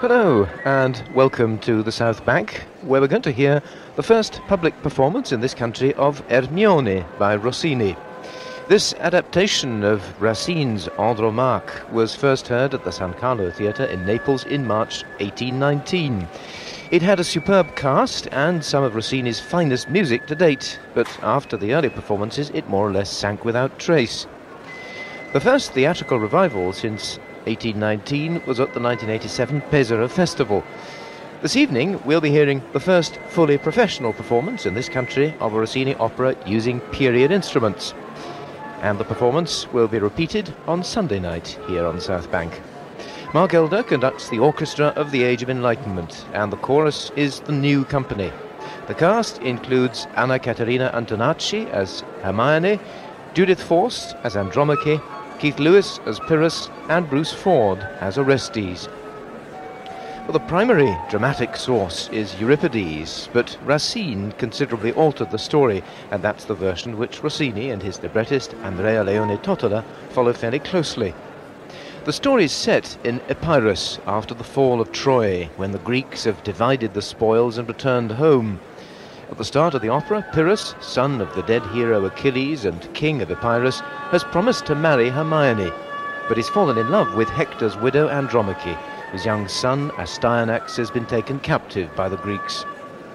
Hello, and welcome to the South Bank, where we're going to hear the first public performance in this country of Ermione by Rossini. This adaptation of Racine's Andromaque was first heard at the San Carlo Theatre in Naples in March 1819. It had a superb cast and some of Rossini's finest music to date, but after the early performances it more or less sank without trace. The first theatrical revival since 1819 was at the 1987 Pesaro Festival. This evening we'll be hearing the first fully professional performance in this country of a Rossini opera using period instruments. And the performance will be repeated on Sunday night here on South Bank. Mark Elder conducts the orchestra of the Age of Enlightenment, and the chorus is the New Company. The cast includes Anna Caterina Antonacci as Hermione, Judith Forst as Andromache, Keith Lewis as Pyrrhus, and Bruce Ford as Orestes. Well, the primary dramatic source is Euripides, but Racine considerably altered the story, and that's the version which Rossini and his librettist Andrea Leone Tottola follow fairly closely. The story is set in Epirus after the fall of Troy, when the Greeks have divided the spoils and returned home. At the start of the opera, Pyrrhus, son of the dead hero Achilles and king of Epirus, has promised to marry Hermione, but he's fallen in love with Hector's widow Andromache, whose young son Astyanax has been taken captive by the Greeks.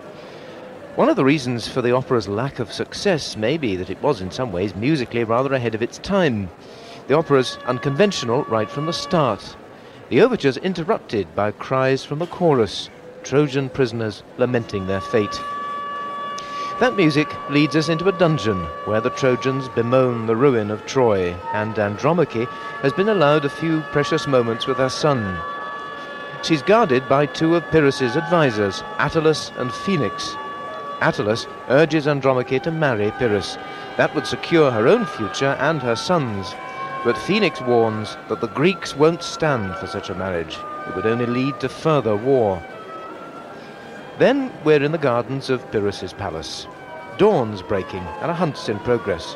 One of the reasons for the opera's lack of success may be that it was in some ways musically rather ahead of its time. The opera's unconventional right from the start. The overture's interrupted by cries from the chorus, Trojan prisoners lamenting their fate. That music leads us into a dungeon where the Trojans bemoan the ruin of Troy, and Andromache has been allowed a few precious moments with her son. She's guarded by two of Pyrrhus's advisors, Attalus and Phoenix. Attalus urges Andromache to marry Pyrrhus. That would secure her own future and her son's. But Phoenix warns that the Greeks won't stand for such a marriage. It would only lead to further war. Then we're in the gardens of Pyrrhus's palace. Dawn's breaking and a hunt's in progress.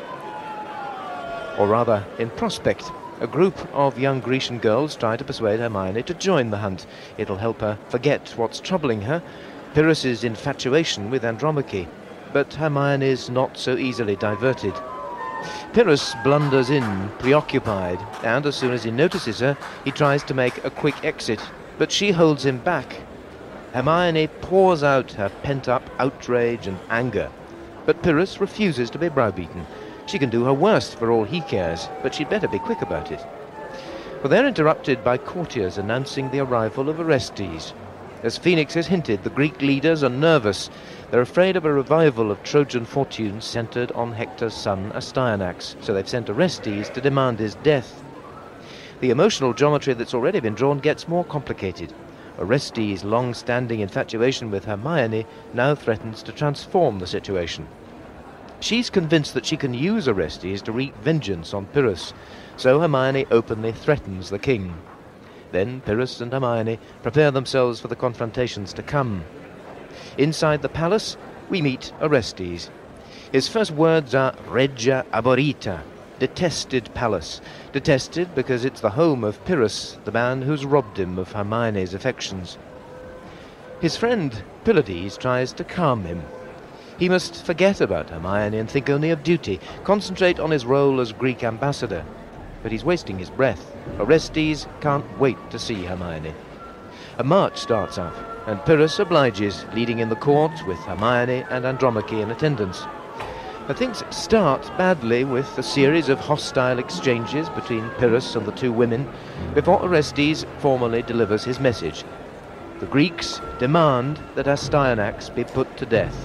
Or rather, in prospect. A group of young Grecian girls try to persuade Hermione to join the hunt. It'll help her forget what's troubling her, Pyrrhus's infatuation with Andromache. But Hermione's not so easily diverted. Pyrrhus blunders in, preoccupied, and as soon as he notices her, he tries to make a quick exit, but she holds him back. Hermione pours out her pent-up outrage and anger, but Pyrrhus refuses to be browbeaten. She can do her worst for all he cares, but she'd better be quick about it. Well, they're interrupted by courtiers announcing the arrival of Orestes. As Phoenix has hinted, the Greek leaders are nervous. They're afraid of a revival of Trojan fortunes centered on Hector's son Astyanax, so they've sent Orestes to demand his death. The emotional geometry that's already been drawn gets more complicated. Orestes' long-standing infatuation with Hermione now threatens to transform the situation. She's convinced that she can use Orestes to wreak vengeance on Pyrrhus, so Hermione openly threatens the king. Then Pyrrhus and Hermione prepare themselves for the confrontations to come. Inside the palace, we meet Orestes. His first words are Regia Aborita, detested palace. Detested because it's the home of Pyrrhus, the man who's robbed him of Hermione's affections. His friend Pylades tries to calm him. He must forget about Hermione and think only of duty, concentrate on his role as Greek ambassador. But he's wasting his breath. Orestes can't wait to see Hermione. A march starts up, and Pyrrhus obliges, leading in the court with Hermione and Andromache in attendance. But things start badly with a series of hostile exchanges between Pyrrhus and the two women before Orestes formally delivers his message. The Greeks demand that Astyanax be put to death.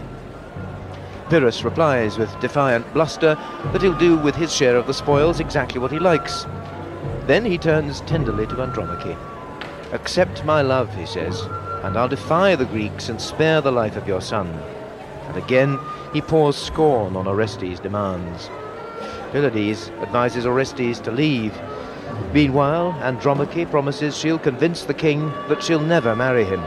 Pyrrhus replies with defiant bluster that he'll do with his share of the spoils exactly what he likes. Then he turns tenderly to Andromache. "Accept my love," he says, "and I'll defy the Greeks and spare the life of your son." And again he pours scorn on Orestes' demands. Pylades advises Orestes to leave. Meanwhile, Andromache promises she'll convince the king that she'll never marry him.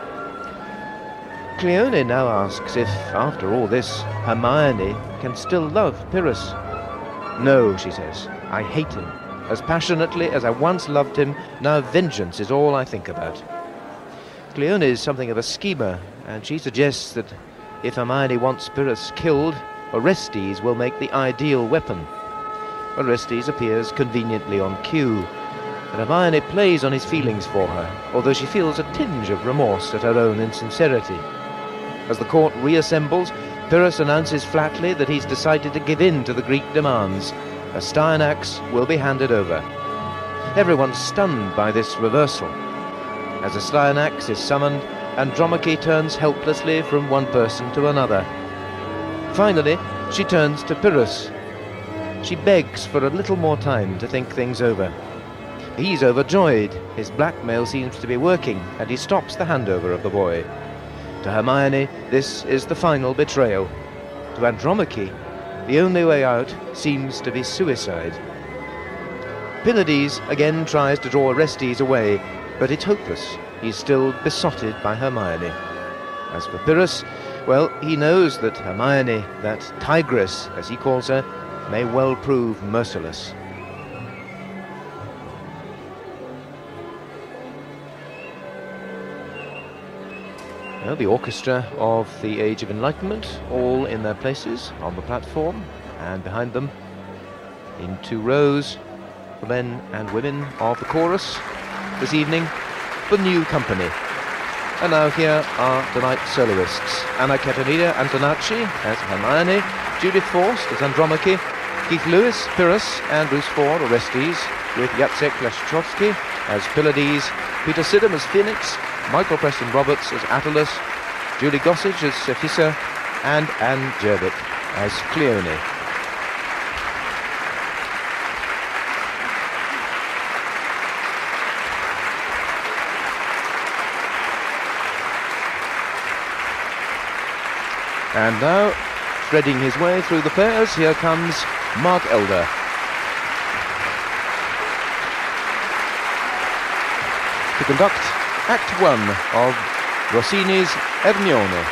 Cleone now asks if, after all this, Hermione can still love Pyrrhus. "No," she says, "I hate him. As passionately as I once loved him, now vengeance is all I think about." Cleone is something of a schemer, and she suggests that if Hermione wants Pyrrhus killed, Orestes will make the ideal weapon. Orestes appears conveniently on cue, and Hermione plays on his feelings for her, although she feels a tinge of remorse at her own insincerity. As the court reassembles, Pyrrhus announces flatly that he's decided to give in to the Greek demands. A Styanax will be handed over. Everyone's stunned by this reversal. As a Styanax is summoned, Andromache turns helplessly from one person to another. Finally, she turns to Pyrrhus. She begs for a little more time to think things over. He's overjoyed. His blackmail seems to be working, and he stops the handover of the boy. To Hermione, this is the final betrayal. To Andromache, the only way out seems to be suicide. Pylades again tries to draw Orestes away, but it's hopeless. He's still besotted by Hermione. As for Pyrrhus, well, he knows that Hermione, that tigress, as he calls her, may well prove merciless. Well, the orchestra of the Age of Enlightenment, all in their places on the platform, and behind them, in two rows, the men and women of the chorus. This evening, the new company. And now here are tonight's soloists. Anna Caterina Antonacci as Hermione, Judith Forst as Andromache, Keith Lewis, Pyrrhus, and Bruce Ford, Orestes, with Jacek Leszczowski as Pylades, Peter Sidham as Phoenix, Michael Preston Roberts as Attalus, Julie Gossage as Cephissa, and Anne Jervett as Cleone. And now, threading his way through the pairs, here comes Mark Elder. To conduct Act 1 of Rossini's Ermione.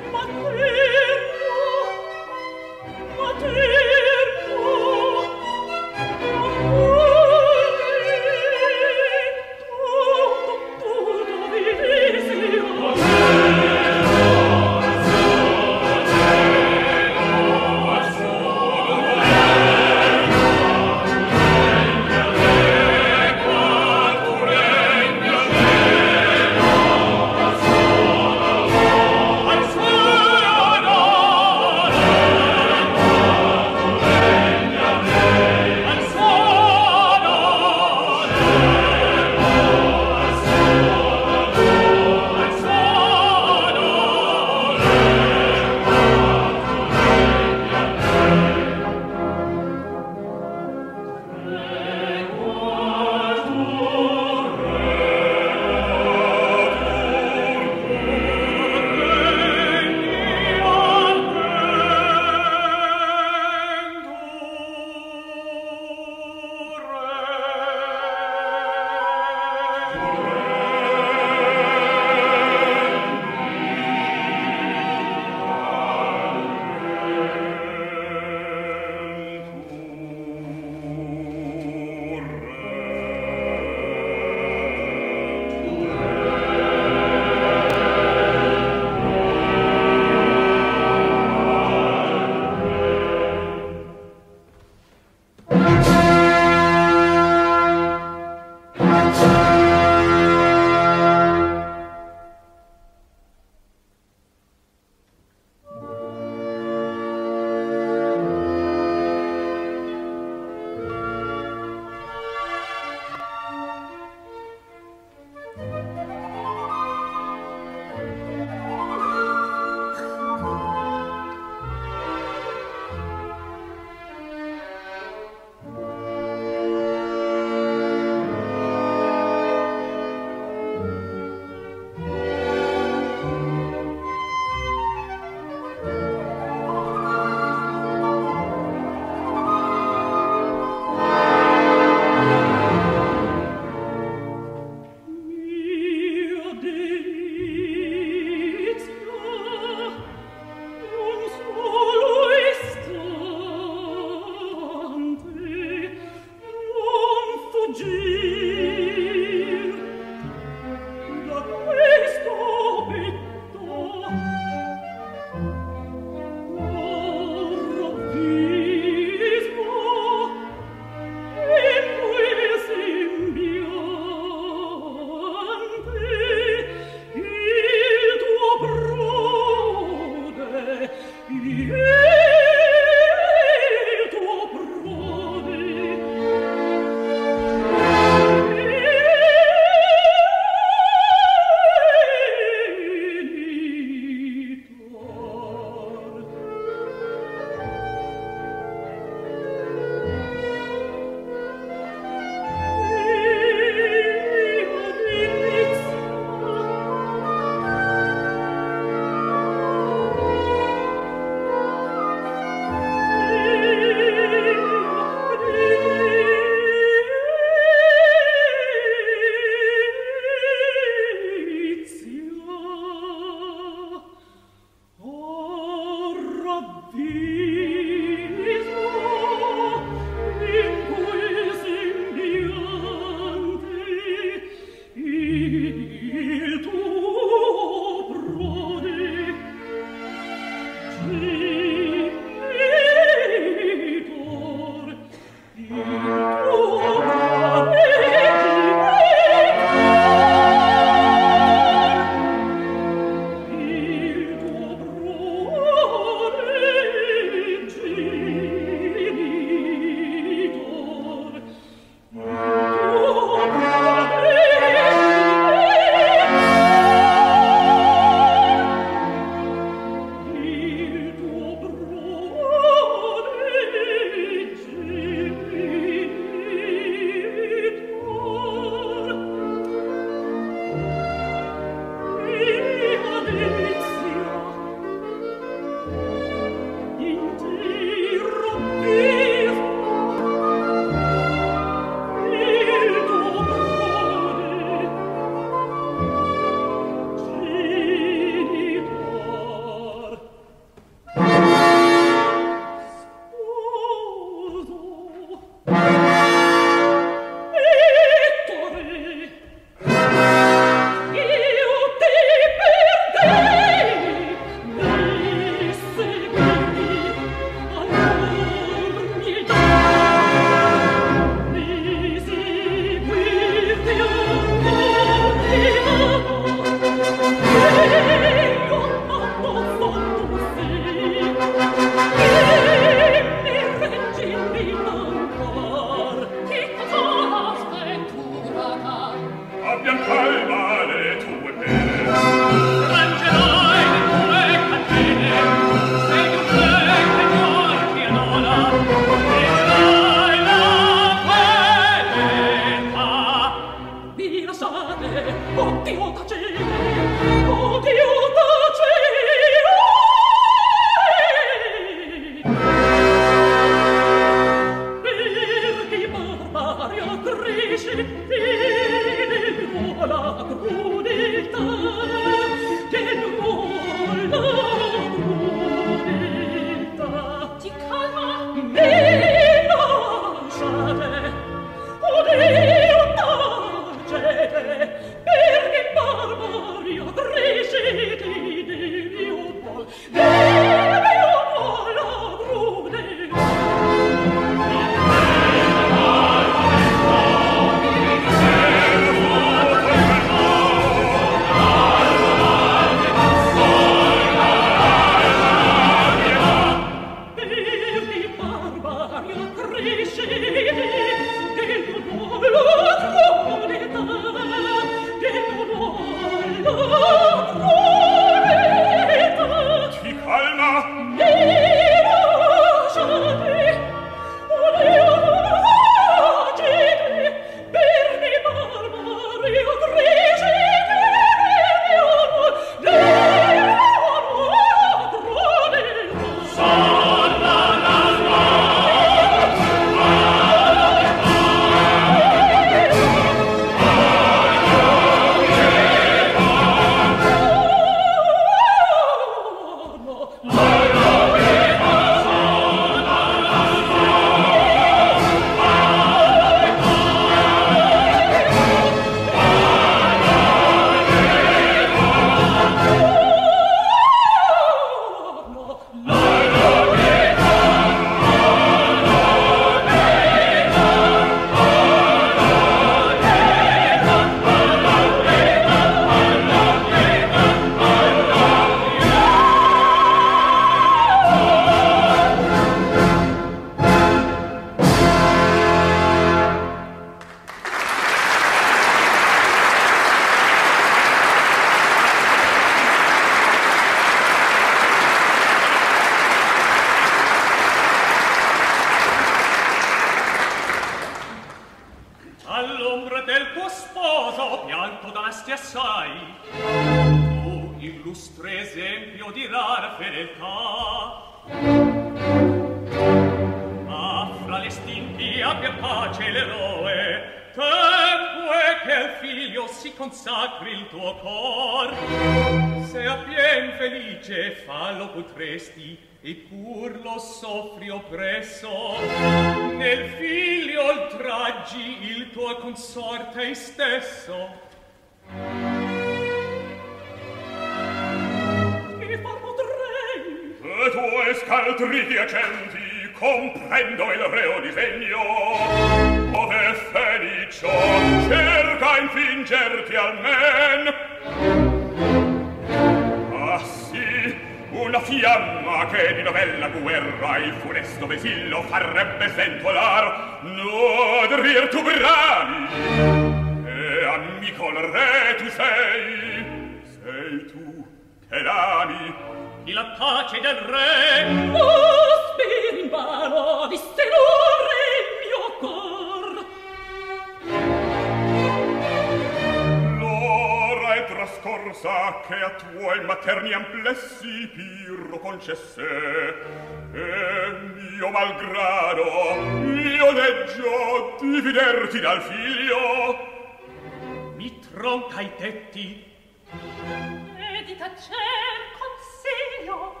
trascorsa che a tuoi materni amplessi Pirro concesse, e mio malgrado io leggio dividerti dal figlio. Mi tronca i tetti e di tacer consiglio.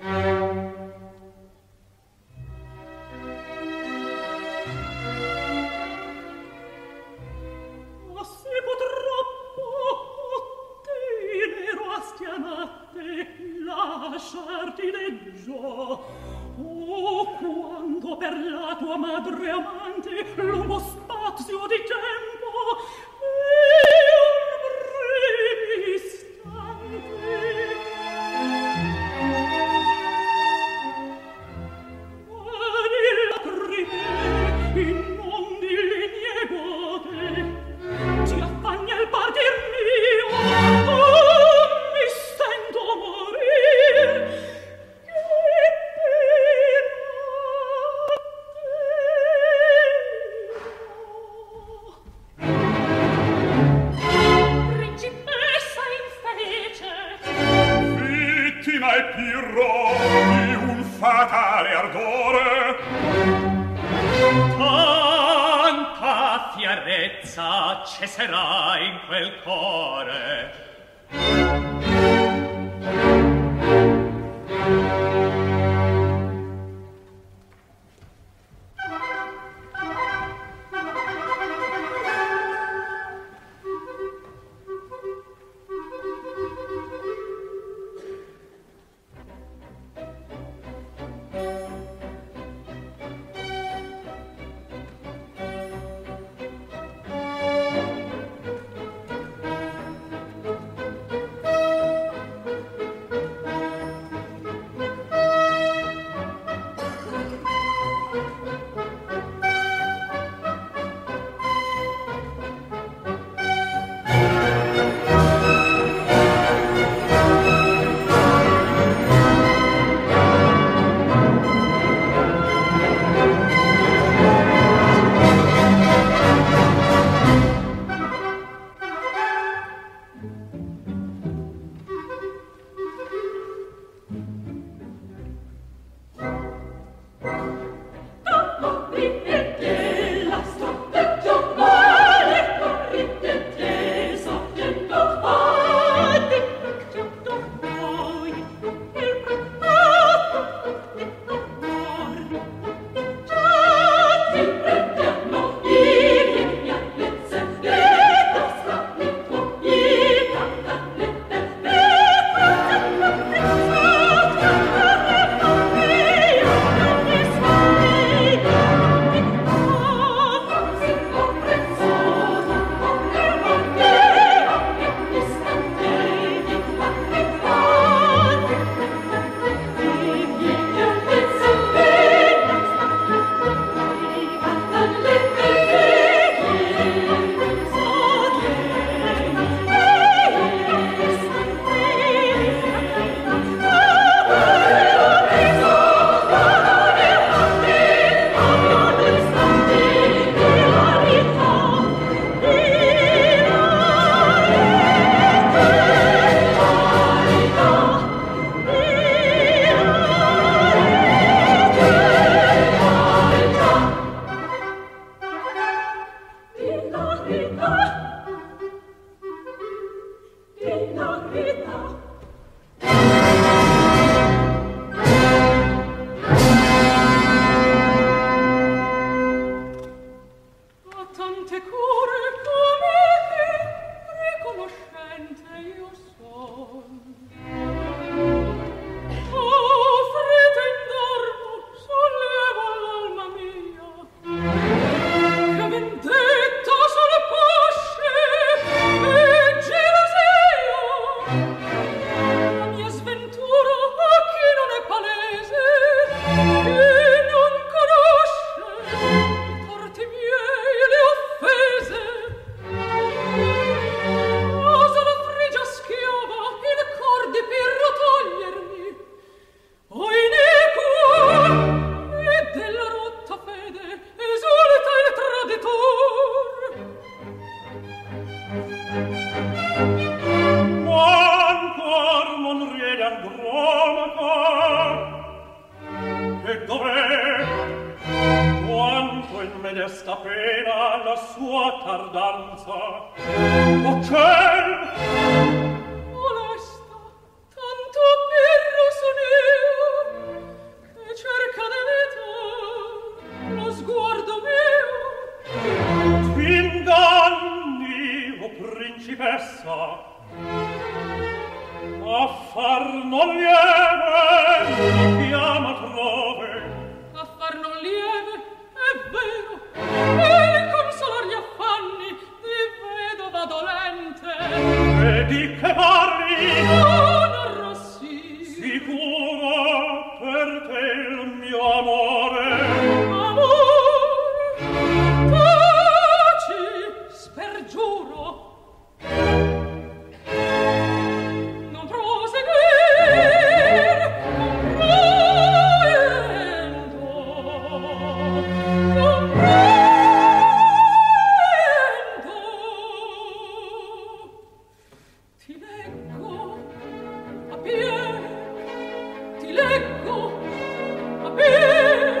Ma se purtroppo tenero a stiamate lasciarti leggio, o quando per la tua madre amante lungo spazio di tempo e un breve istante di lacrime in mondi le niegote ti affanni al partir mio, mi sento morire, che pena Principessa infelice, Vittima e Pirro di un fatale ardore. tanta fierezza cesserà in quel cuore. E dov'è? Quanto in me desta pena la sua tardanza? O ciel! Molesta, tanto bello son io, che cerca d'evitar lo sguardo mio. T'inganni, o principessa, affar non lieve mi chiama trove. Affar non lieve, è vero, e il consolar gli affanni di vedova dolente. E di che parli? Non Rossini. Sicuro per te il mio amore. Amor, taci, spergiuro. Non proseguir, ti leggo, a piedi.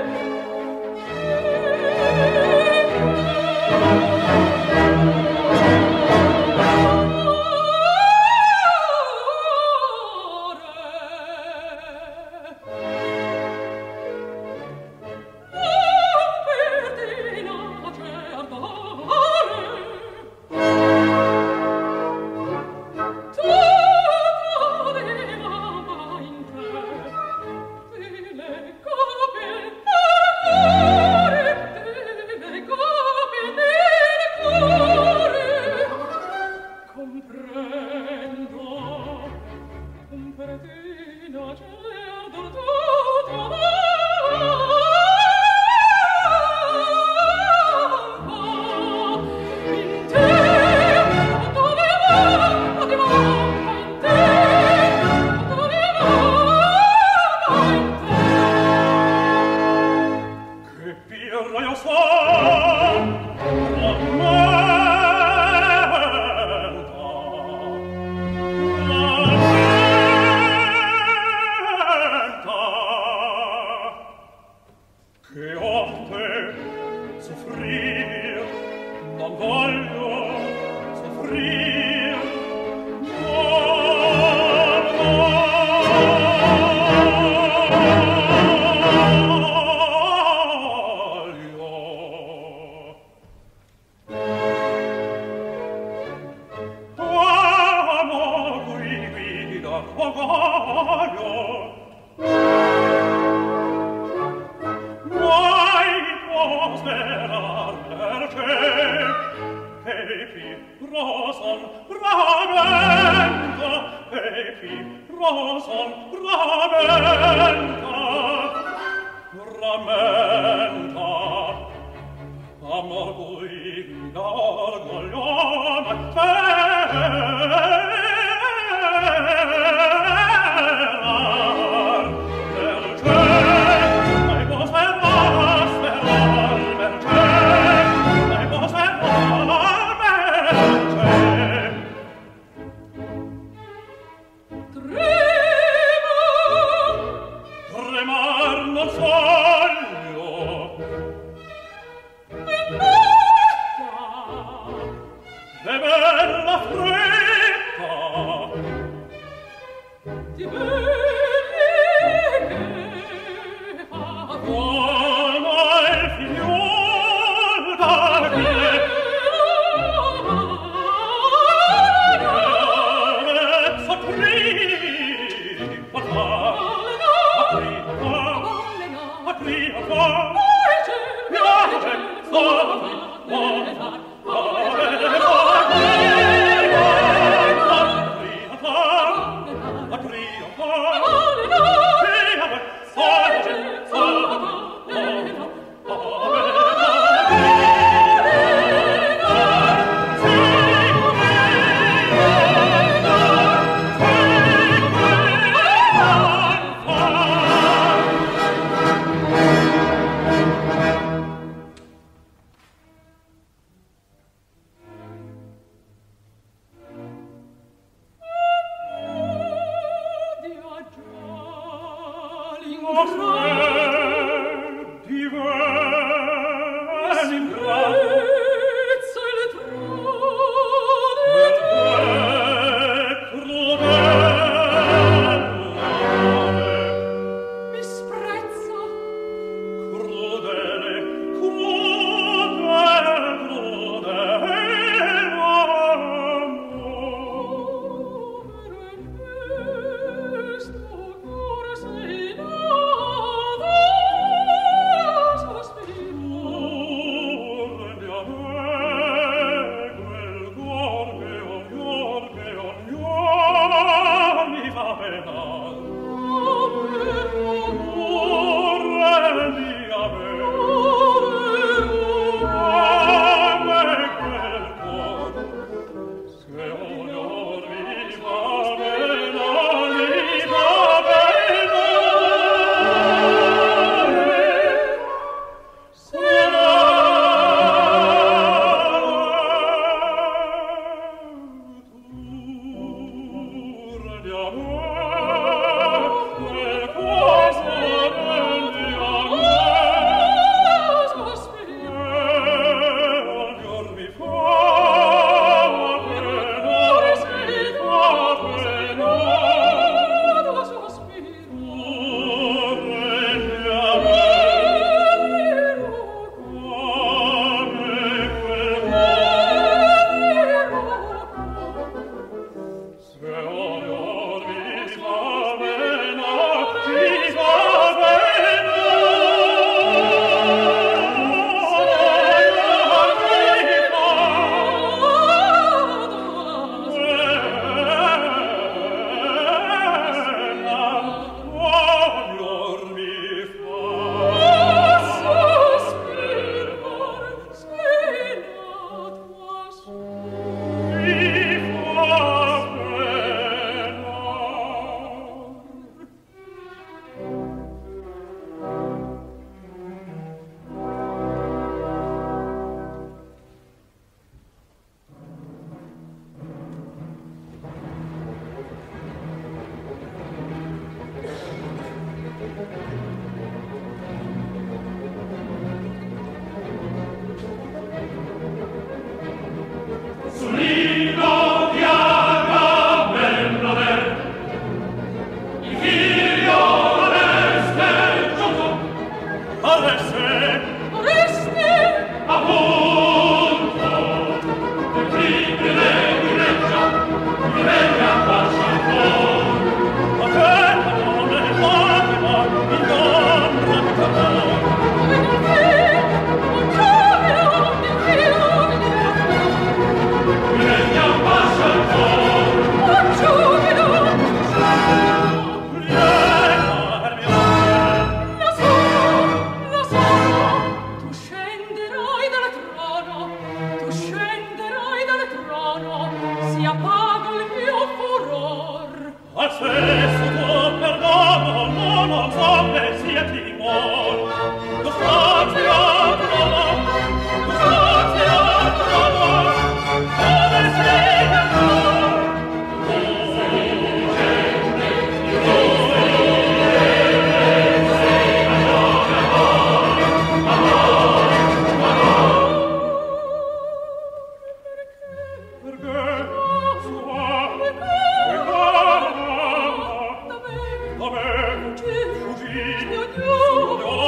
Dio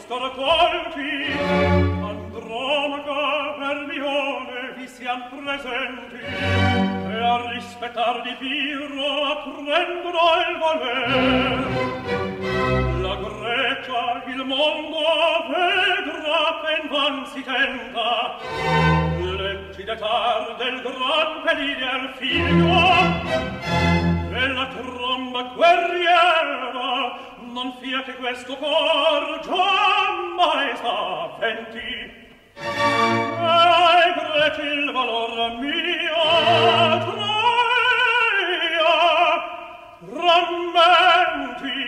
scorcolti, Andromaca, Ermione vi sian presenti, e a rispettar di Pirro apprendono il voler. La Grecia, il mondo vedrà che invan si tenta, leggi d'etar del gran Pelider figlio, e la tromba guerriera non fiate questo cor giammai s'avventi. Ai greci il valor mio traia rammenti.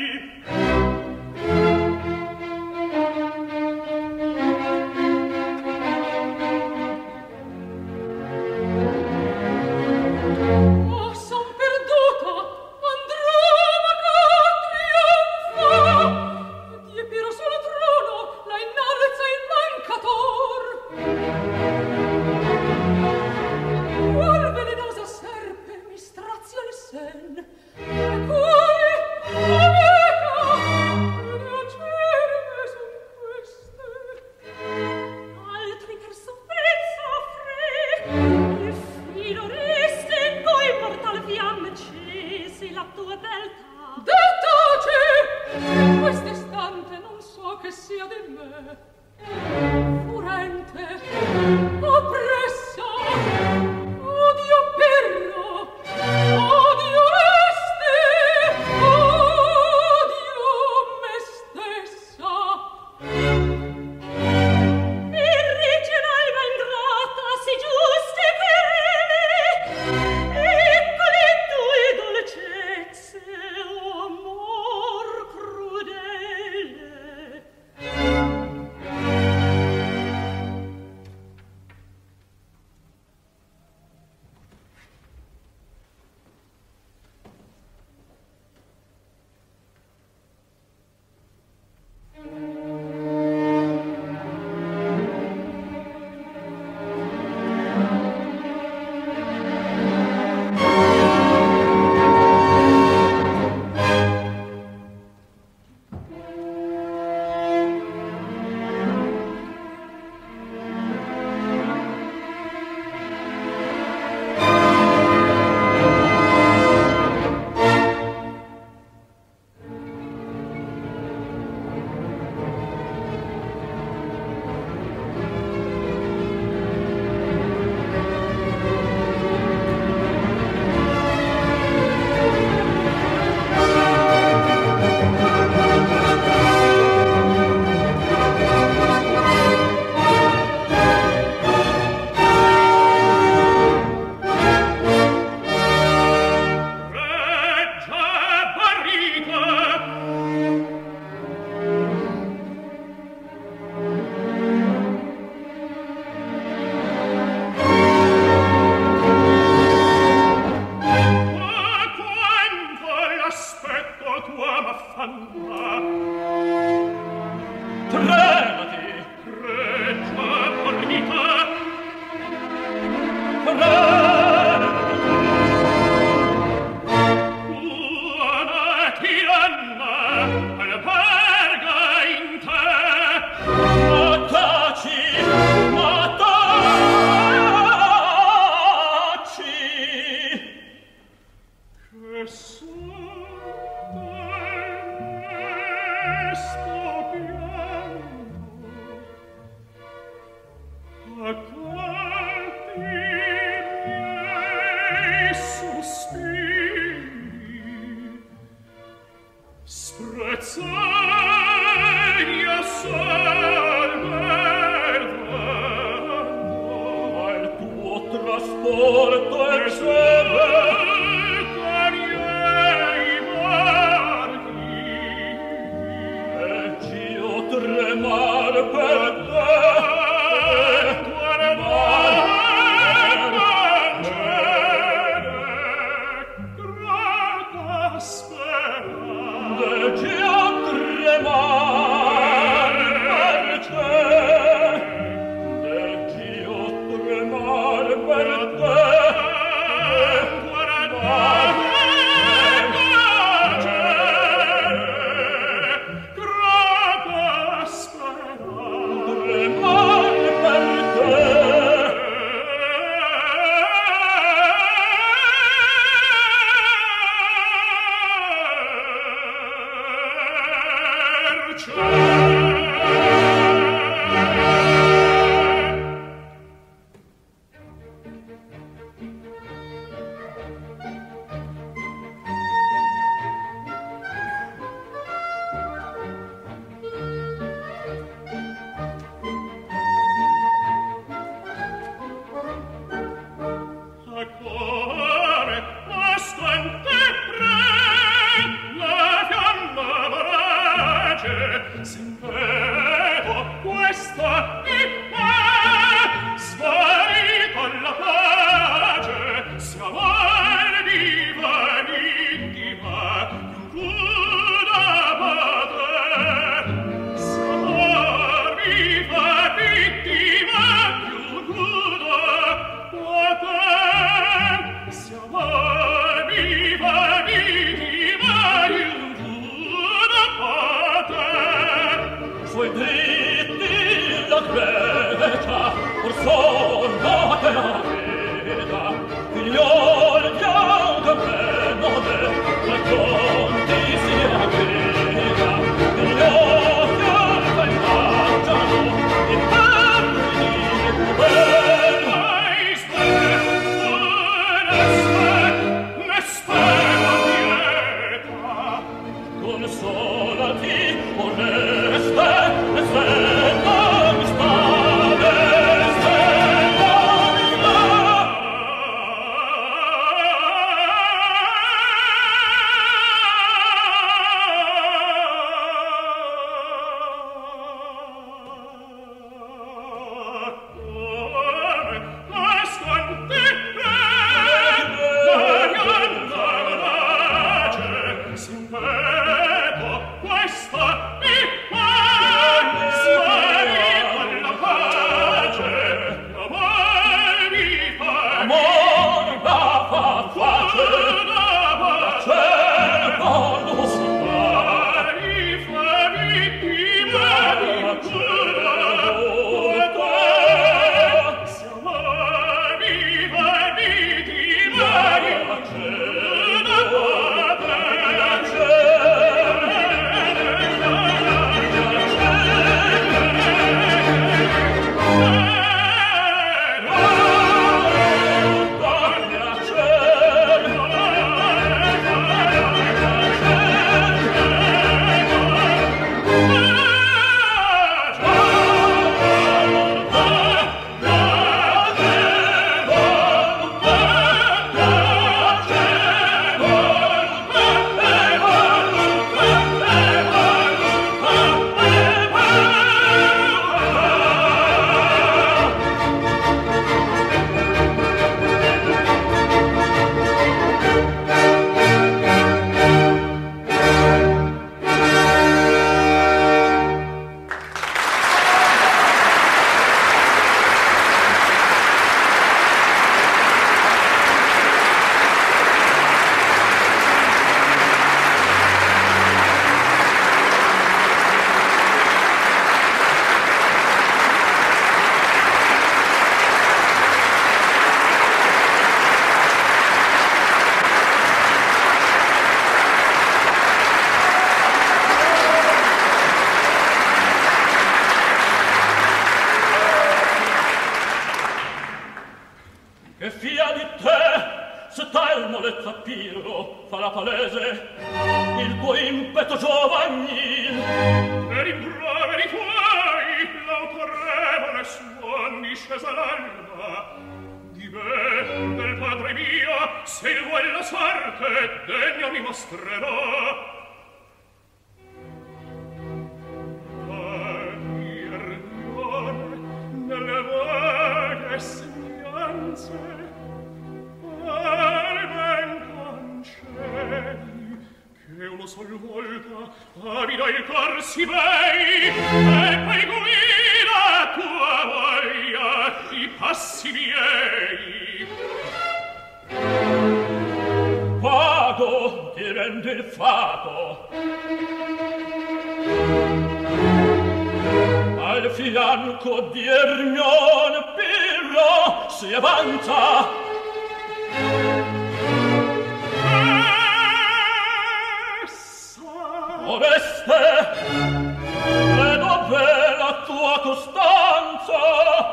modeste, e dov'è la tua costanza?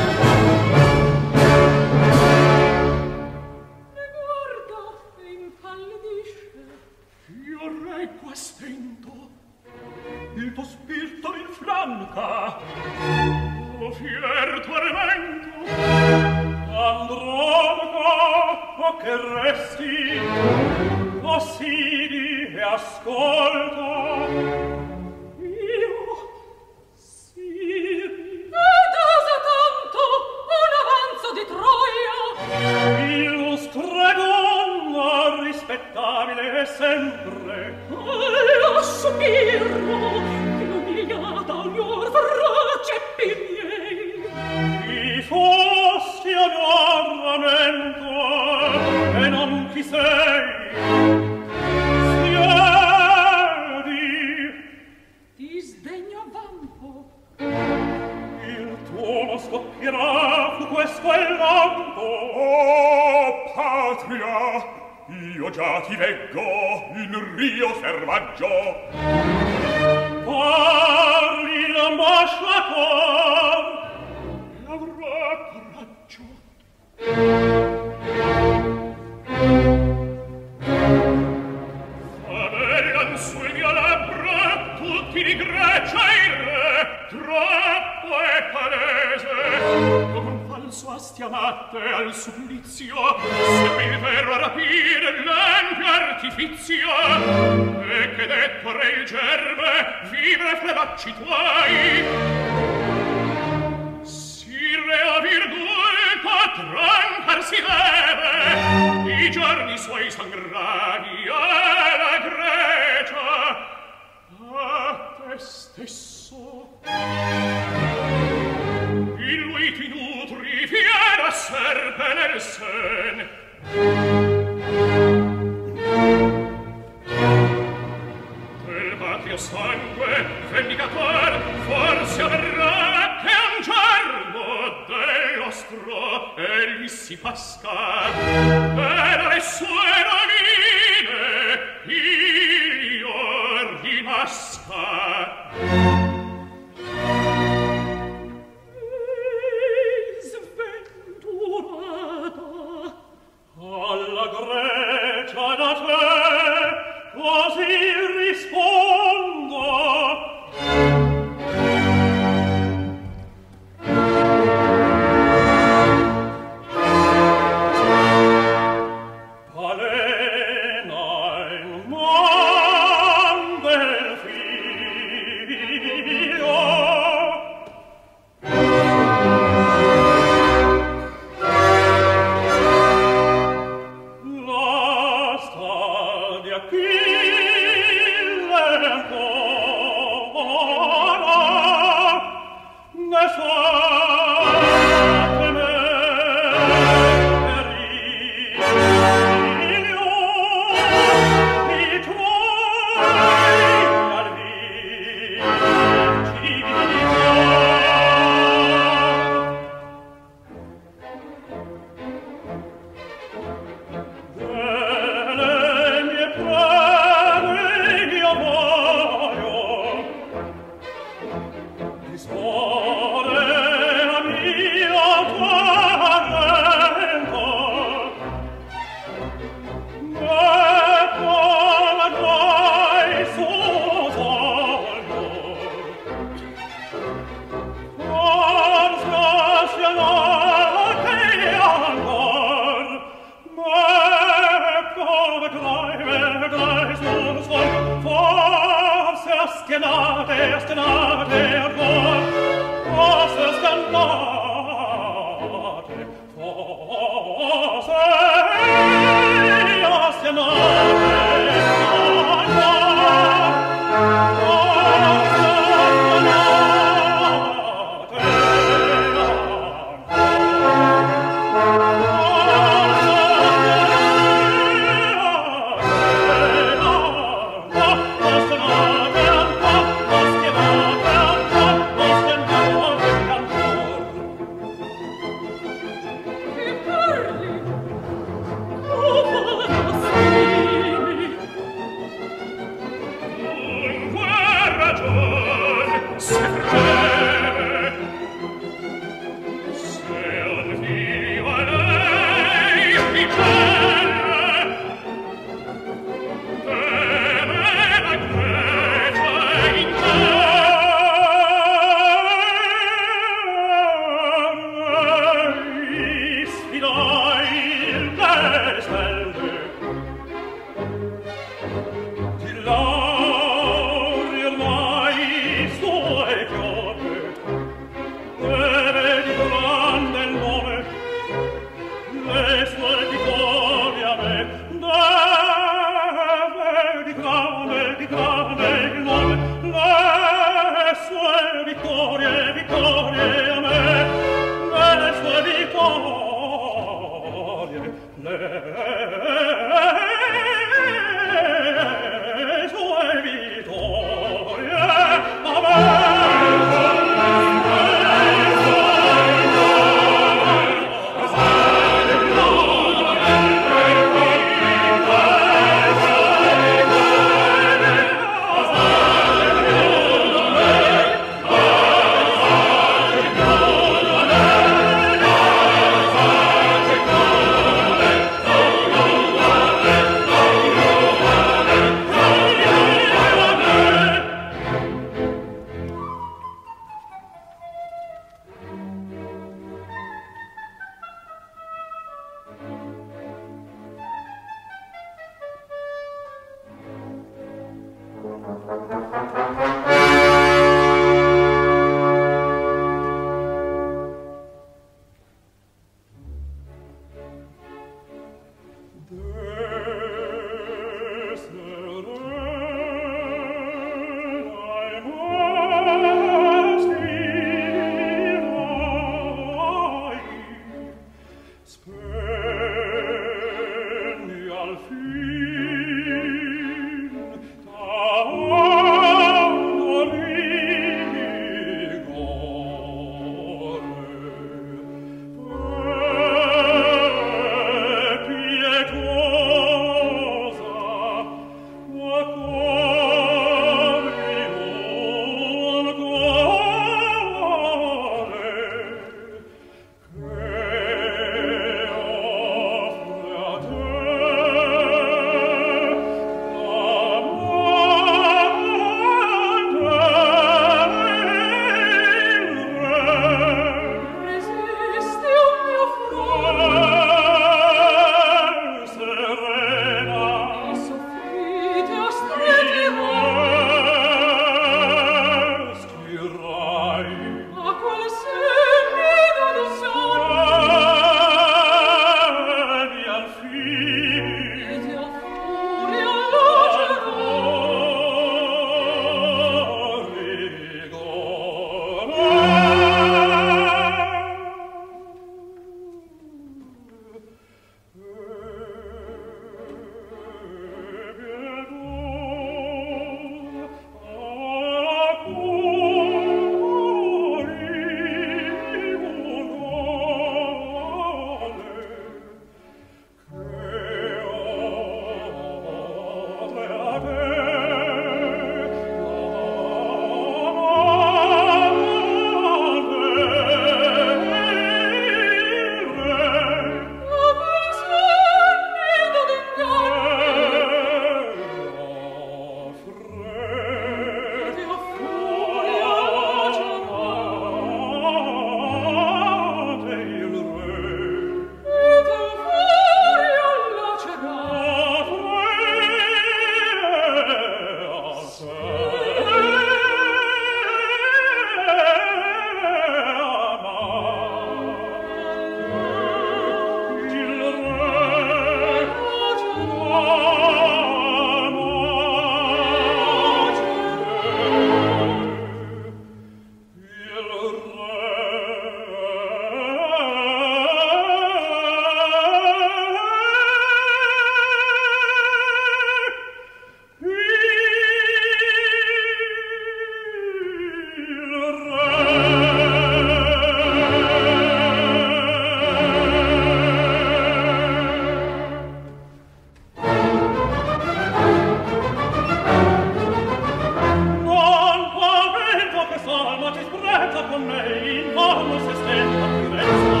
con me in vano se stella purezza.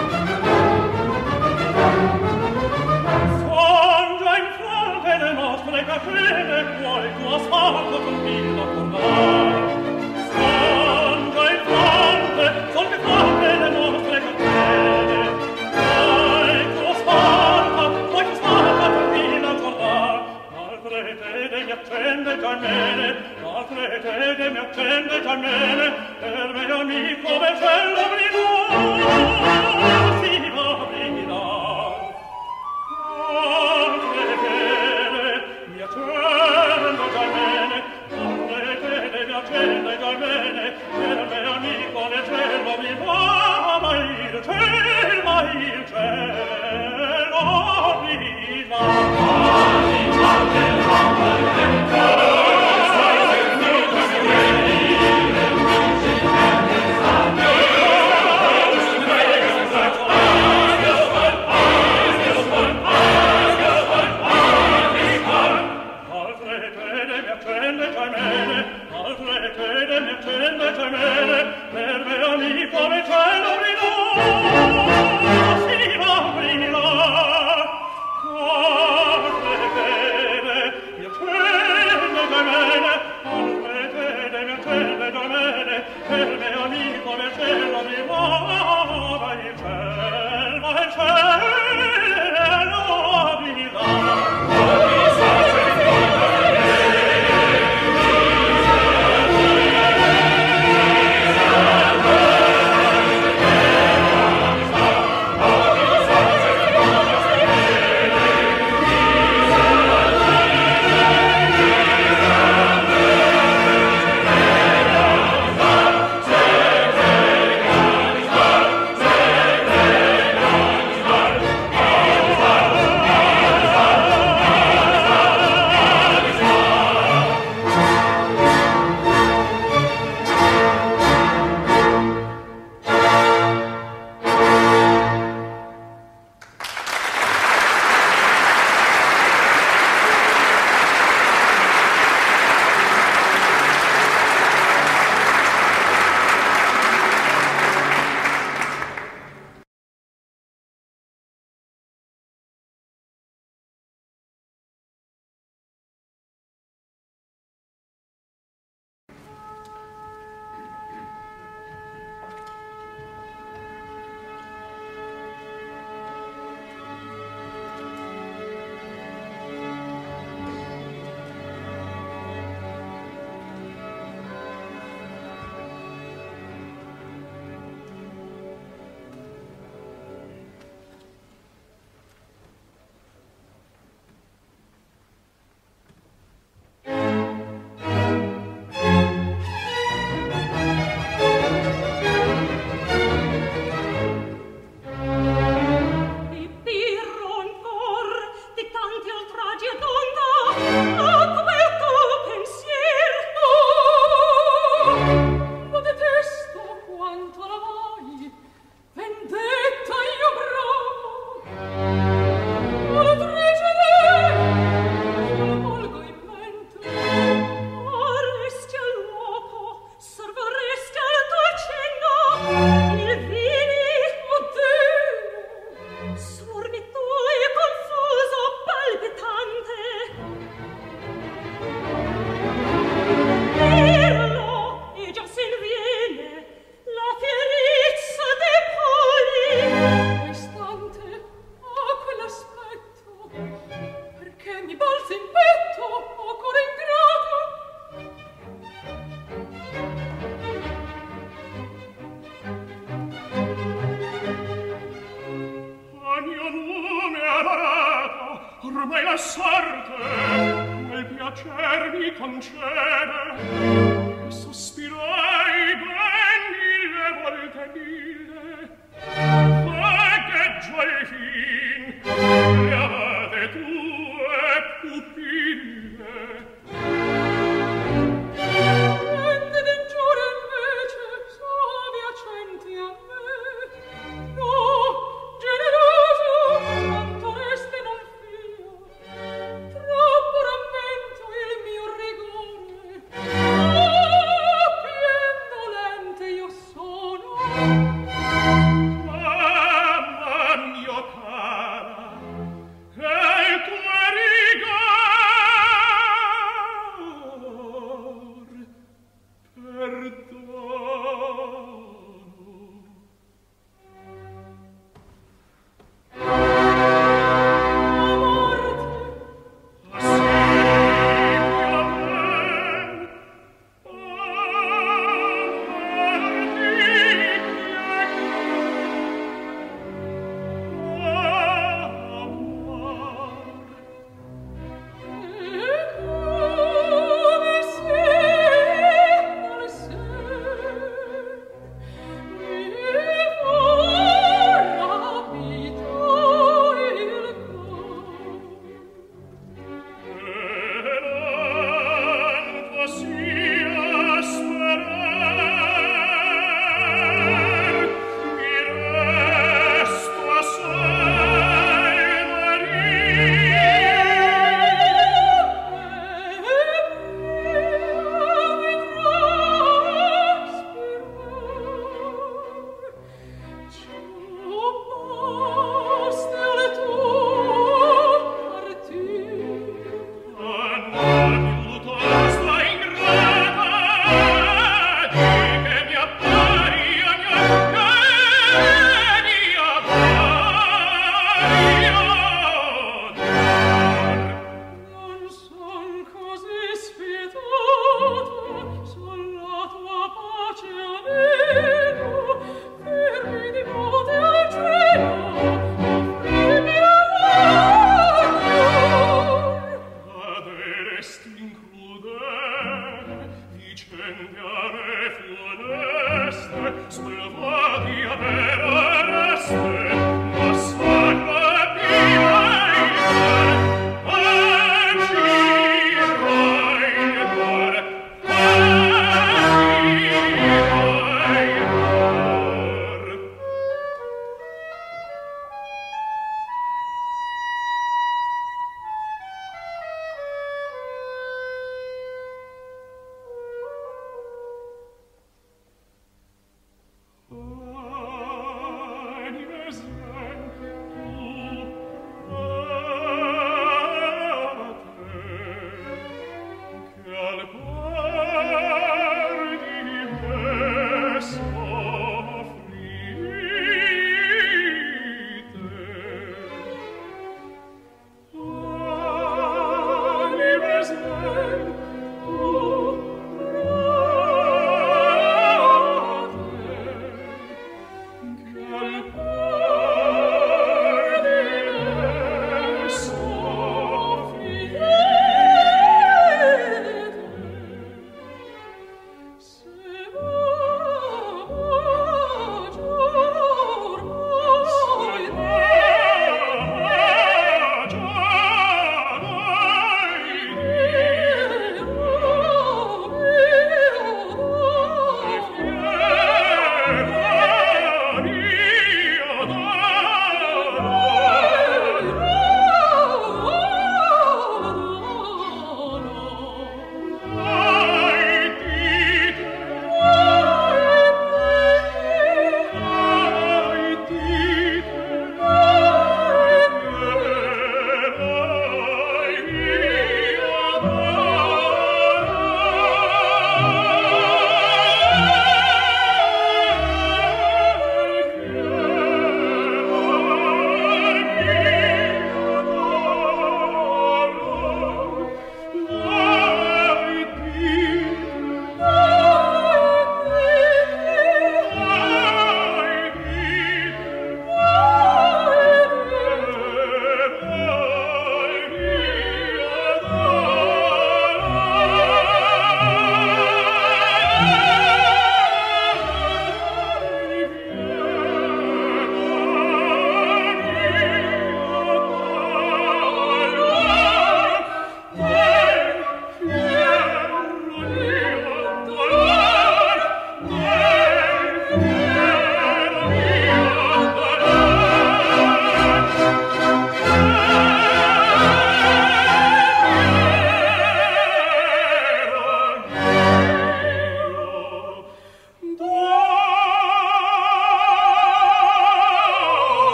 Son già in fronte le nostre catene, vuoi tu asfalto con villa cordare. Son già in fronte le nostre catene, vuoi tu asfalto con villa cordare. Altre tede mi accende già mene, altre tede mi accende già mene, per me amico del cielo brillò, si va brillare. Altre tede mi accende già mene, altre tede mi accende già mene, per me amico del cielo brillò, ma il cielo brillò. Per me amico del cielo brillò, si va brillare. Altre tede mi accende già mene, altre tede mi accende già mene, per me amico del cielo brillò, va il cielo brillò. ormai la sorte quel piacer mi concede e sospirai ben mille volte mille vegheggio il fin le avete tue pupille prende d'ingiure invece sovi accenti a me no generoso quanto reste non fio troppo rammento il mio rigore oh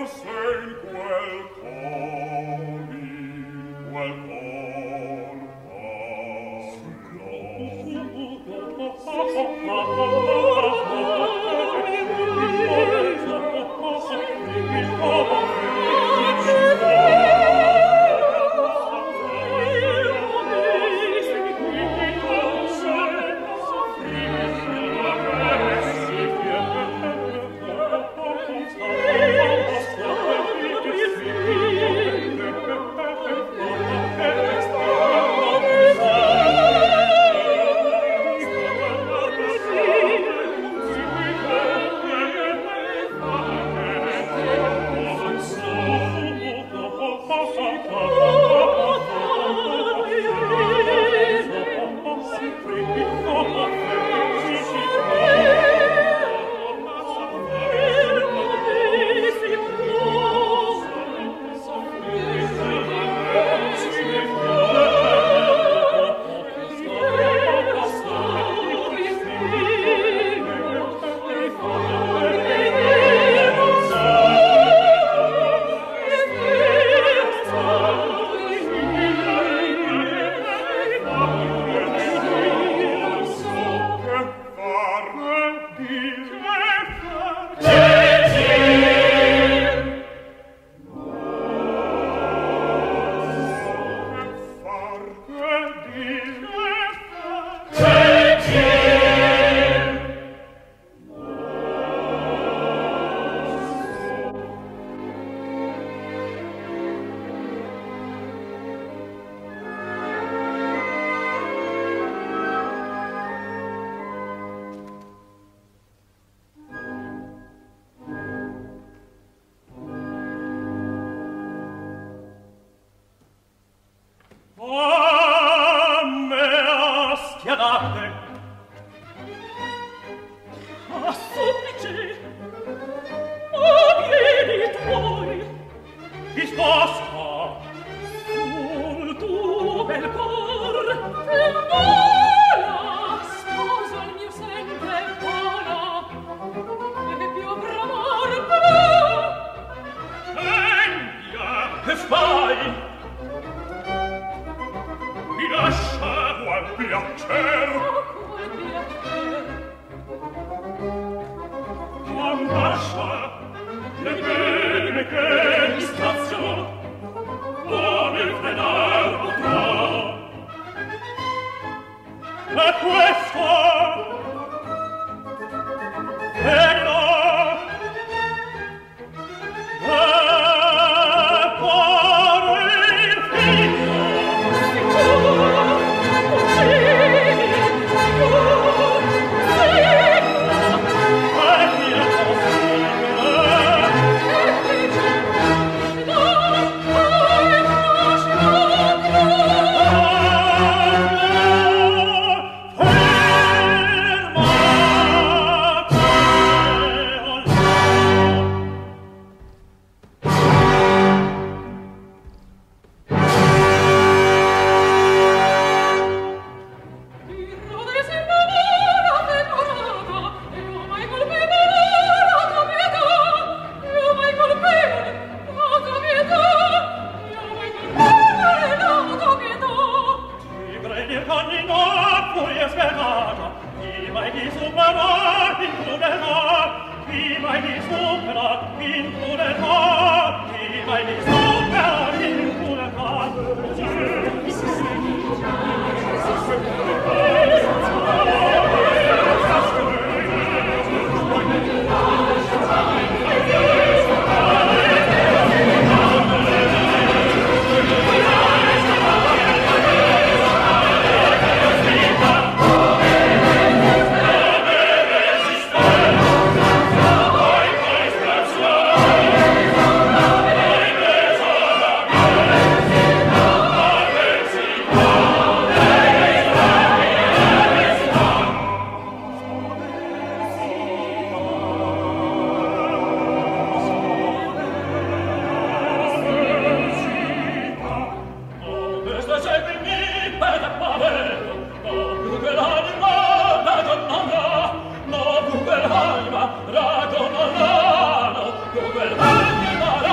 Ragiona l'ano, dove l'anima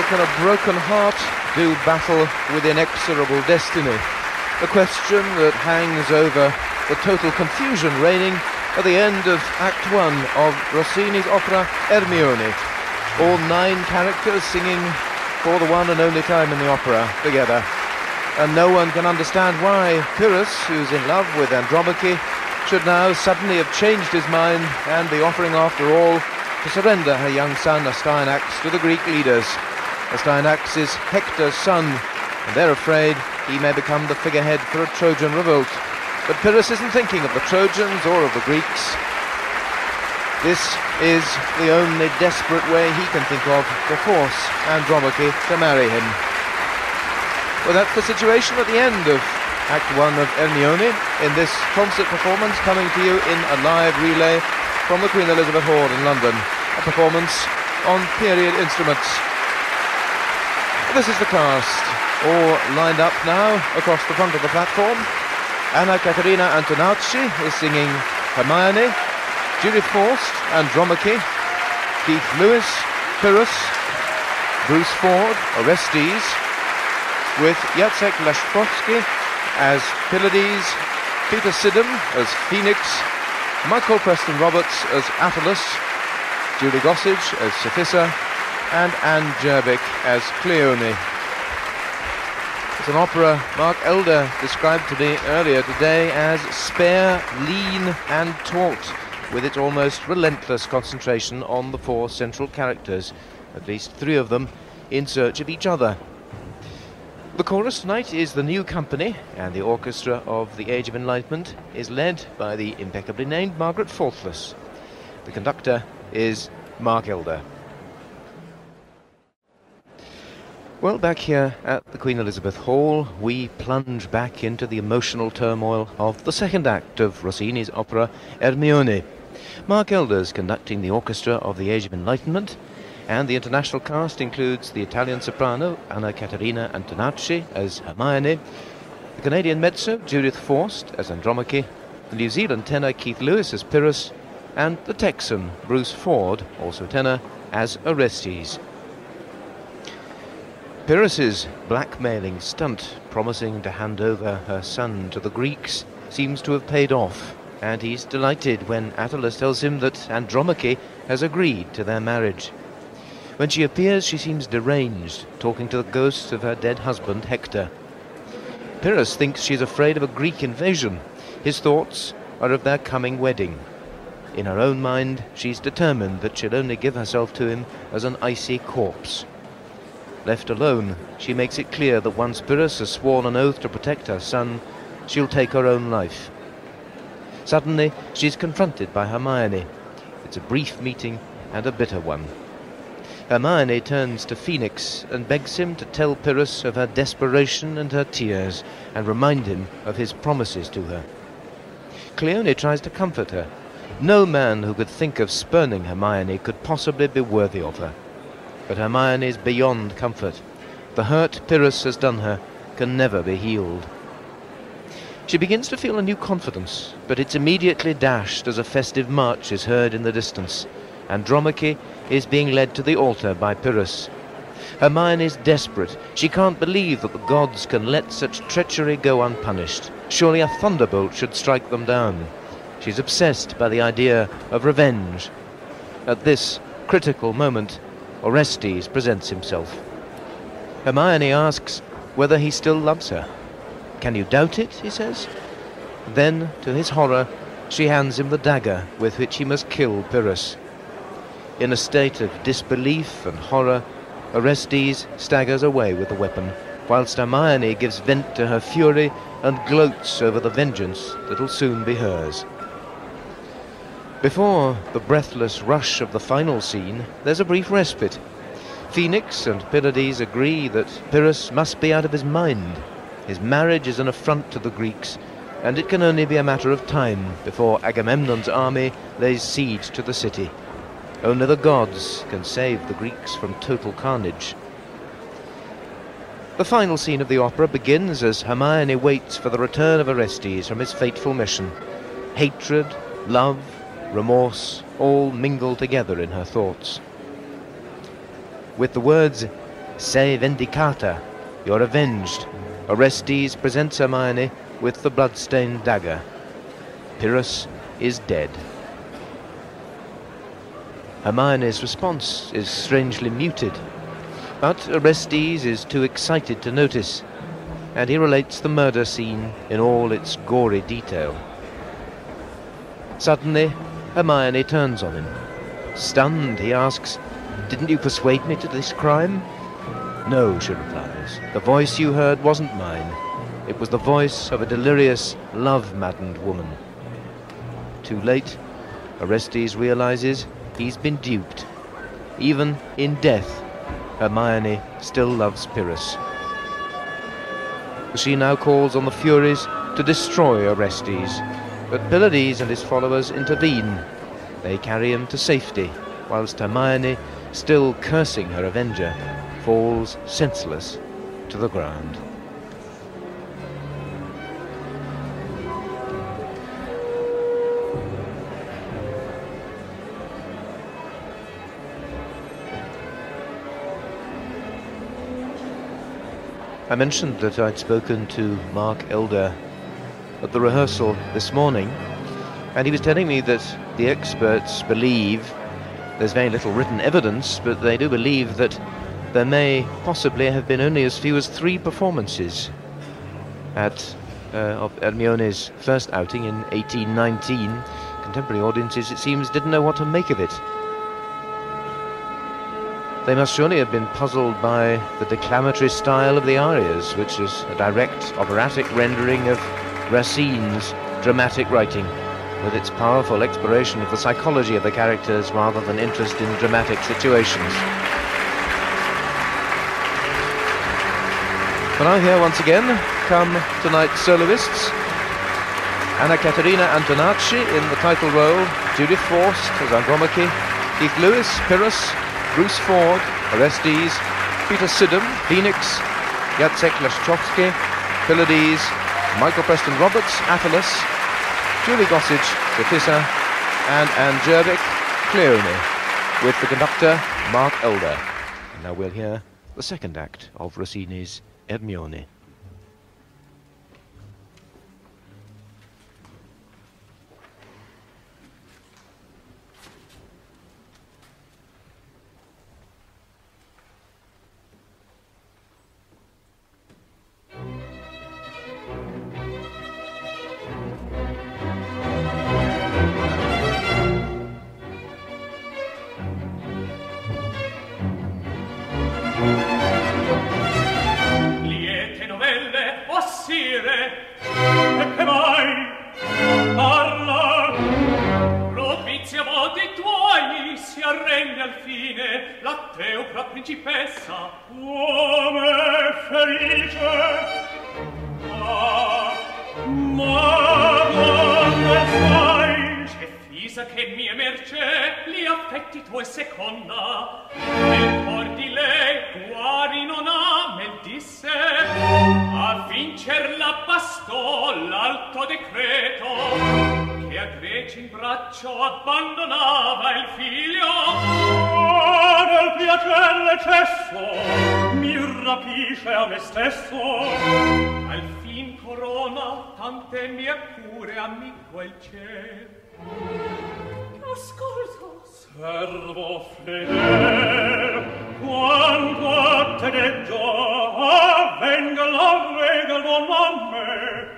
can a broken heart do battle with inexorable destiny? A question that hangs over the total confusion reigning at the end of Act 1 of Rossini's opera Ermione. All 9 characters singing for the one and only time in the opera together. And no one can understand why Pyrrhus, who's in love with Andromache, should now suddenly have changed his mind and be offering after all to surrender her young son Astyanax to the Greek leaders. Astyanax is Hector's son, and they're afraid he may become the figurehead for a Trojan revolt. But Pyrrhus isn't thinking of the Trojans or of the Greeks. This is the only desperate way he can think of to force Andromache to marry him. Well, that's the situation at the end of Act 1 of Ermione, in this concert performance coming to you in a live relay from the Queen Elizabeth Hall in London, a performance on period instruments. This is the cast, all lined up now across the front of the platform. Caterina Antonacci is singing Hermione, Judith Forst, Andromache, Keith Lewis, Pyrrhus, Bruce Ford, Orestes, with Jacek Leszkowski as Pylades, Peter Sidham as Phoenix, Michael Preston Roberts as Attalus, Julie Gossage as Sophissa, and Anne Jervik as Cleone. It's an opera Mark Elder described to me earlier today as spare, lean and taut, with its almost relentless concentration on the 4 central characters, at least 3 of them in search of each other. The chorus tonight is the New Company, and the orchestra of the Age of Enlightenment is led by the impeccably named Margaret Faultless. The conductor is Mark Elder. Well, back here at the Queen Elizabeth Hall, we plunge back into the emotional turmoil of the second act of Rossini's opera Ermione. Mark Elder's conducting the orchestra of the Age of Enlightenment, and the international cast includes the Italian soprano Caterina Antonacci as Hermione, the Canadian mezzo Judith Forst as Andromache, the New Zealand tenor Keith Lewis as Pyrrhus, and the Texan Bruce Ford, also tenor, as Orestes. Pyrrhus's blackmailing stunt, promising to hand over her son to the Greeks, seems to have paid off, and he's delighted when Attalus tells him that Andromache has agreed to their marriage. When she appears, she seems deranged, talking to the ghost of her dead husband, Hector. Pyrrhus thinks she's afraid of a Greek invasion. His thoughts are of their coming wedding. In her own mind, she's determined that she'll only give herself to him as an icy corpse. Left alone, she makes it clear that once Pyrrhus has sworn an oath to protect her son, she'll take her own life. Suddenly, she's confronted by Hermione. It's a brief meeting and a bitter one. Hermione turns to Phoenix and begs him to tell Pyrrhus of her desperation and her tears, and remind him of his promises to her. Cleone tries to comfort her. No man who could think of spurning Hermione could possibly be worthy of her. But Hermione is beyond comfort. The hurt Pyrrhus has done her can never be healed. She begins to feel a new confidence, but it's immediately dashed as a festive march is heard in the distance. Andromache is being led to the altar by Pyrrhus. Hermione is desperate. She can't believe that the gods can let such treachery go unpunished. Surely a thunderbolt should strike them down. She's obsessed by the idea of revenge. At this critical moment, Orestes presents himself. Hermione asks whether he still loves her. "Can you doubt it?" he says. Then, to his horror, she hands him the dagger with which he must kill Pyrrhus. In a state of disbelief and horror, Orestes staggers away with the weapon, whilst Hermione gives vent to her fury and gloats over the vengeance that'll soon be hers. Before the breathless rush of the final scene, there's a brief respite. Phoenix and Pylades agree that Pyrrhus must be out of his mind. His marriage is an affront to the Greeks, and it can only be a matter of time before Agamemnon's army lays siege to the city. Only the gods can save the Greeks from total carnage. The final scene of the opera begins as Hermione waits for the return of Orestes from his fateful mission. Hatred, love, remorse, all mingle together in her thoughts. With the words, Sei vendicata. You're avenged. Orestes presents Hermione with the blood-stained dagger. Pyrrhus is dead. Hermione's response is strangely muted, but Orestes is too excited to notice, and he relates the murder scene in all its gory detail. Suddenly, Hermione turns on him. Stunned, he asks, "Didn't you persuade me to this crime?" "No," she replies. "The voice you heard wasn't mine. It was the voice of a delirious, love-maddened woman." Too late, Orestes realizes he's been duped. Even in death, Hermione still loves Pyrrhus. She now calls on the Furies to destroy Orestes, but Pylades and his followers intervene. They carry him to safety, whilst Hermione, still cursing her avenger, falls senseless to the ground. I mentioned that I'd spoken to Mark Elder at the rehearsal this morning, and he was telling me that the experts believe, there's very little written evidence, but they do believe that there may possibly have been only as few as 3 performances of Ermione's first outing in 1819. Contemporary audiences, it seems, didn't know what to make of it. They must surely have been puzzled by the declamatory style of the arias, which is a direct operatic rendering of Racine's dramatic writing, with its powerful exploration of the psychology of the characters rather than interest in dramatic situations. But now here once again come tonight's soloists. Caterina Antonacci in the title role, Judith Forst as Andromache, Keith Lewis, Pyrrhus, Bruce Ford, Orestes, Peter Sidham, Phoenix, Jacek Leszczowski, Pylades, Michael Preston Roberts, Attalus, Julie Gossage, Tessa, and Anne Jervik, Cleone, with the conductor Mark Elder. And now we'll hear the second act of Rossini's Ermione. Servo fedel, quanto a te deggio, venga la rega d'uomo a me.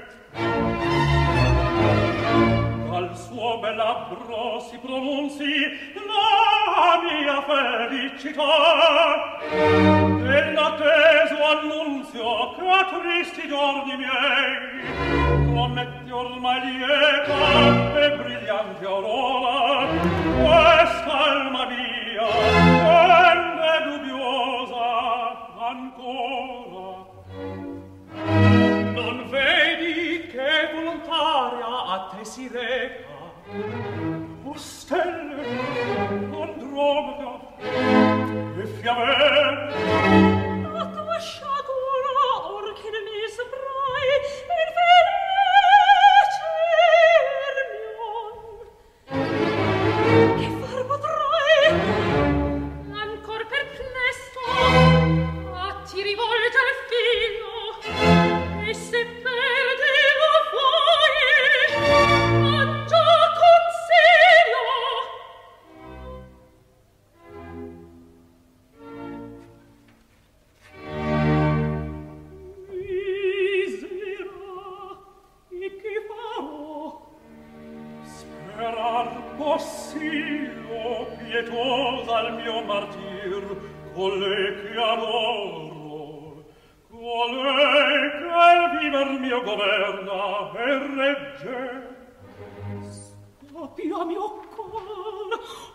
Dal suo bel labbro si pronunzi la mia felicità, e l'atteso annunzio che a tristi giorni miei prometti ormai lieta e brillante aurora. Quest'alma mia è dubbiosa ancora. Non vedi che volontaria a te si reca? O stelle, Andromeda e fiamme, la tua sciagura or che ne mi saprai in felice Ermione. Che far potrai? Ancor perplesso colei che adoro, colei che il viver mio governa e regge. Sappia mio cor,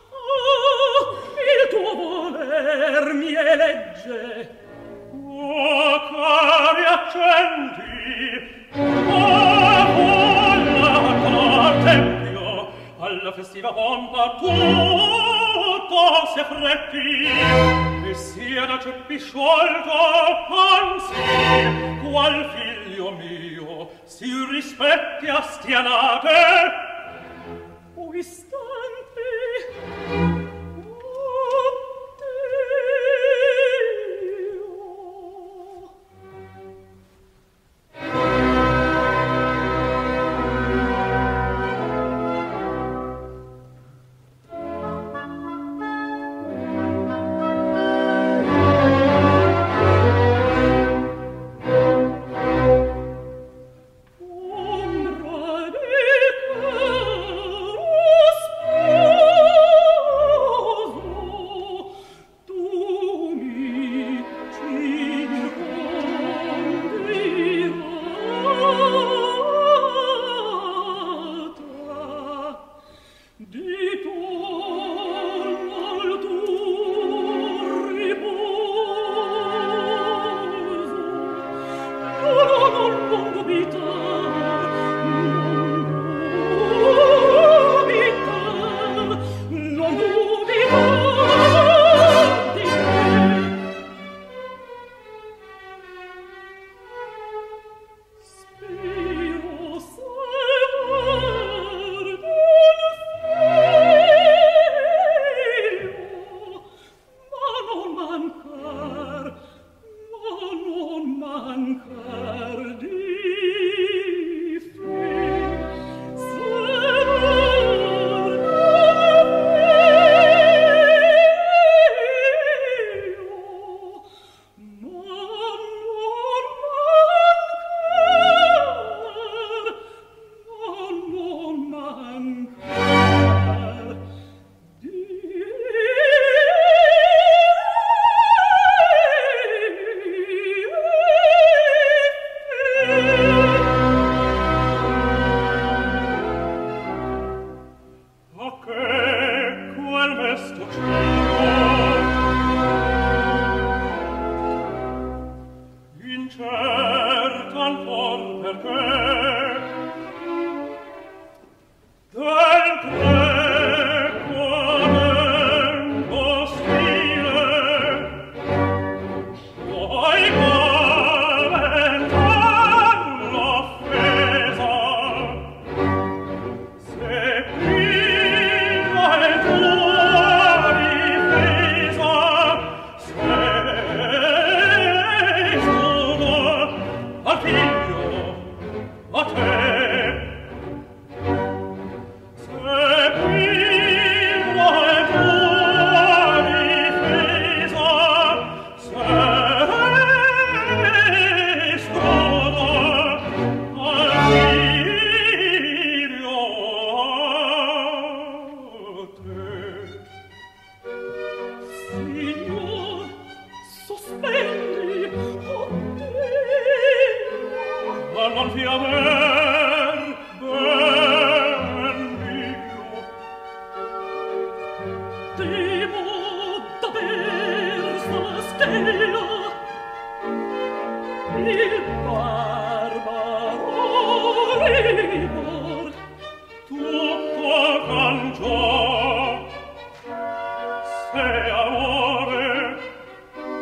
il tuo voler mi elegge. Oh, cari accenti, al tempio, alla festiva pompa tutto si affretti e sia da ceppi sciolto, anzi, qual figlio mio si rispetti a stianate. O istanti,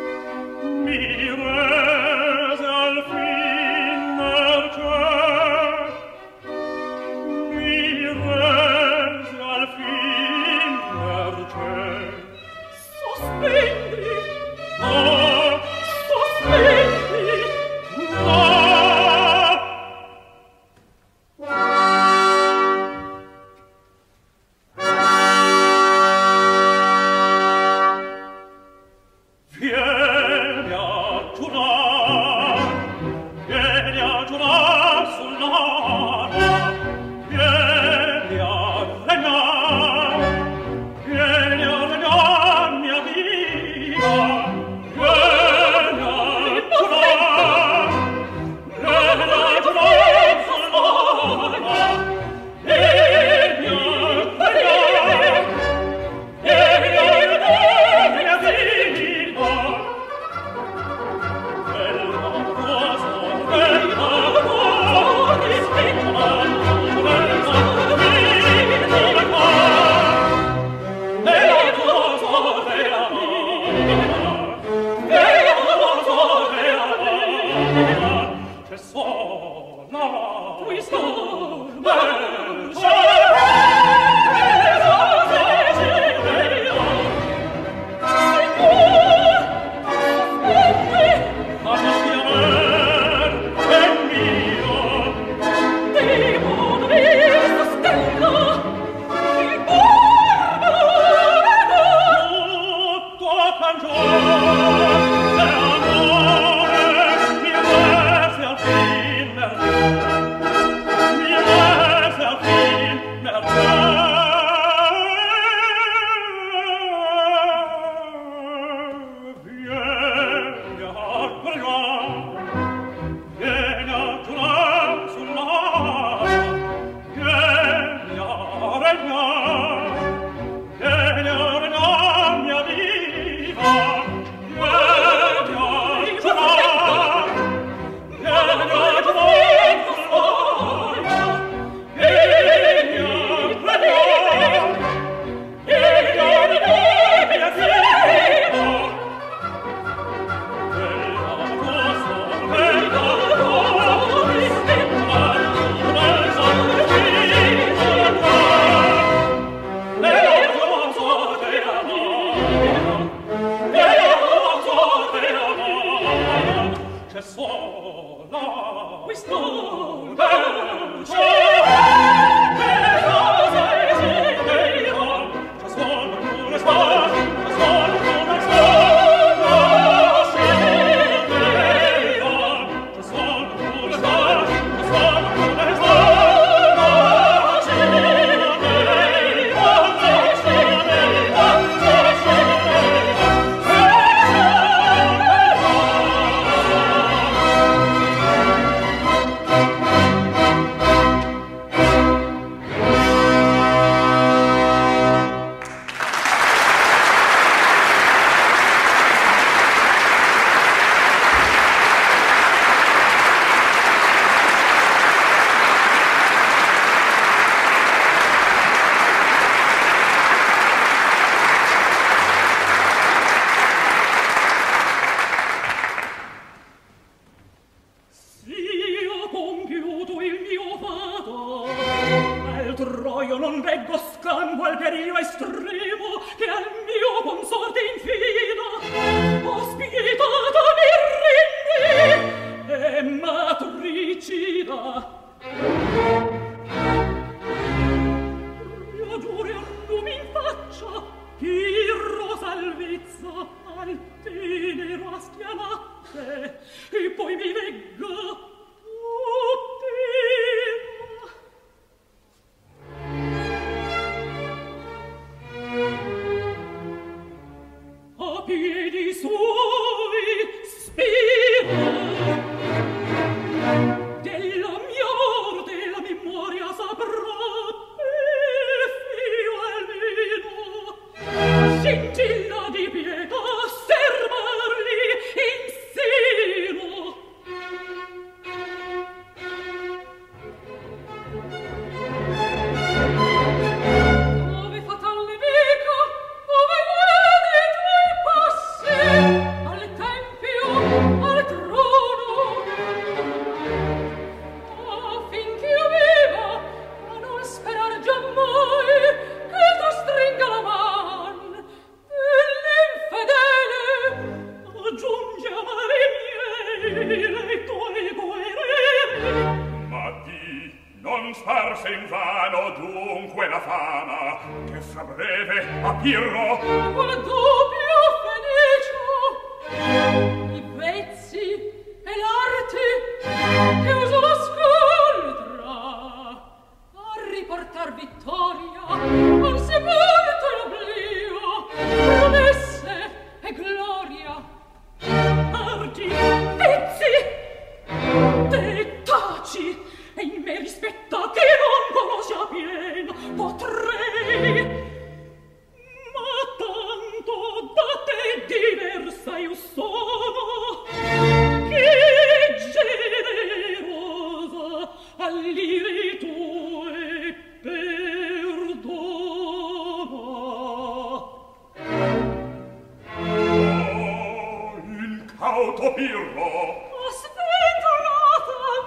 mi rese al fin mercé. Pirro! Sventurata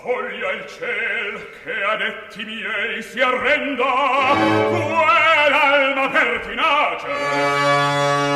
voglia il ciel che a detti miei si arrenda, quel alma pertinace.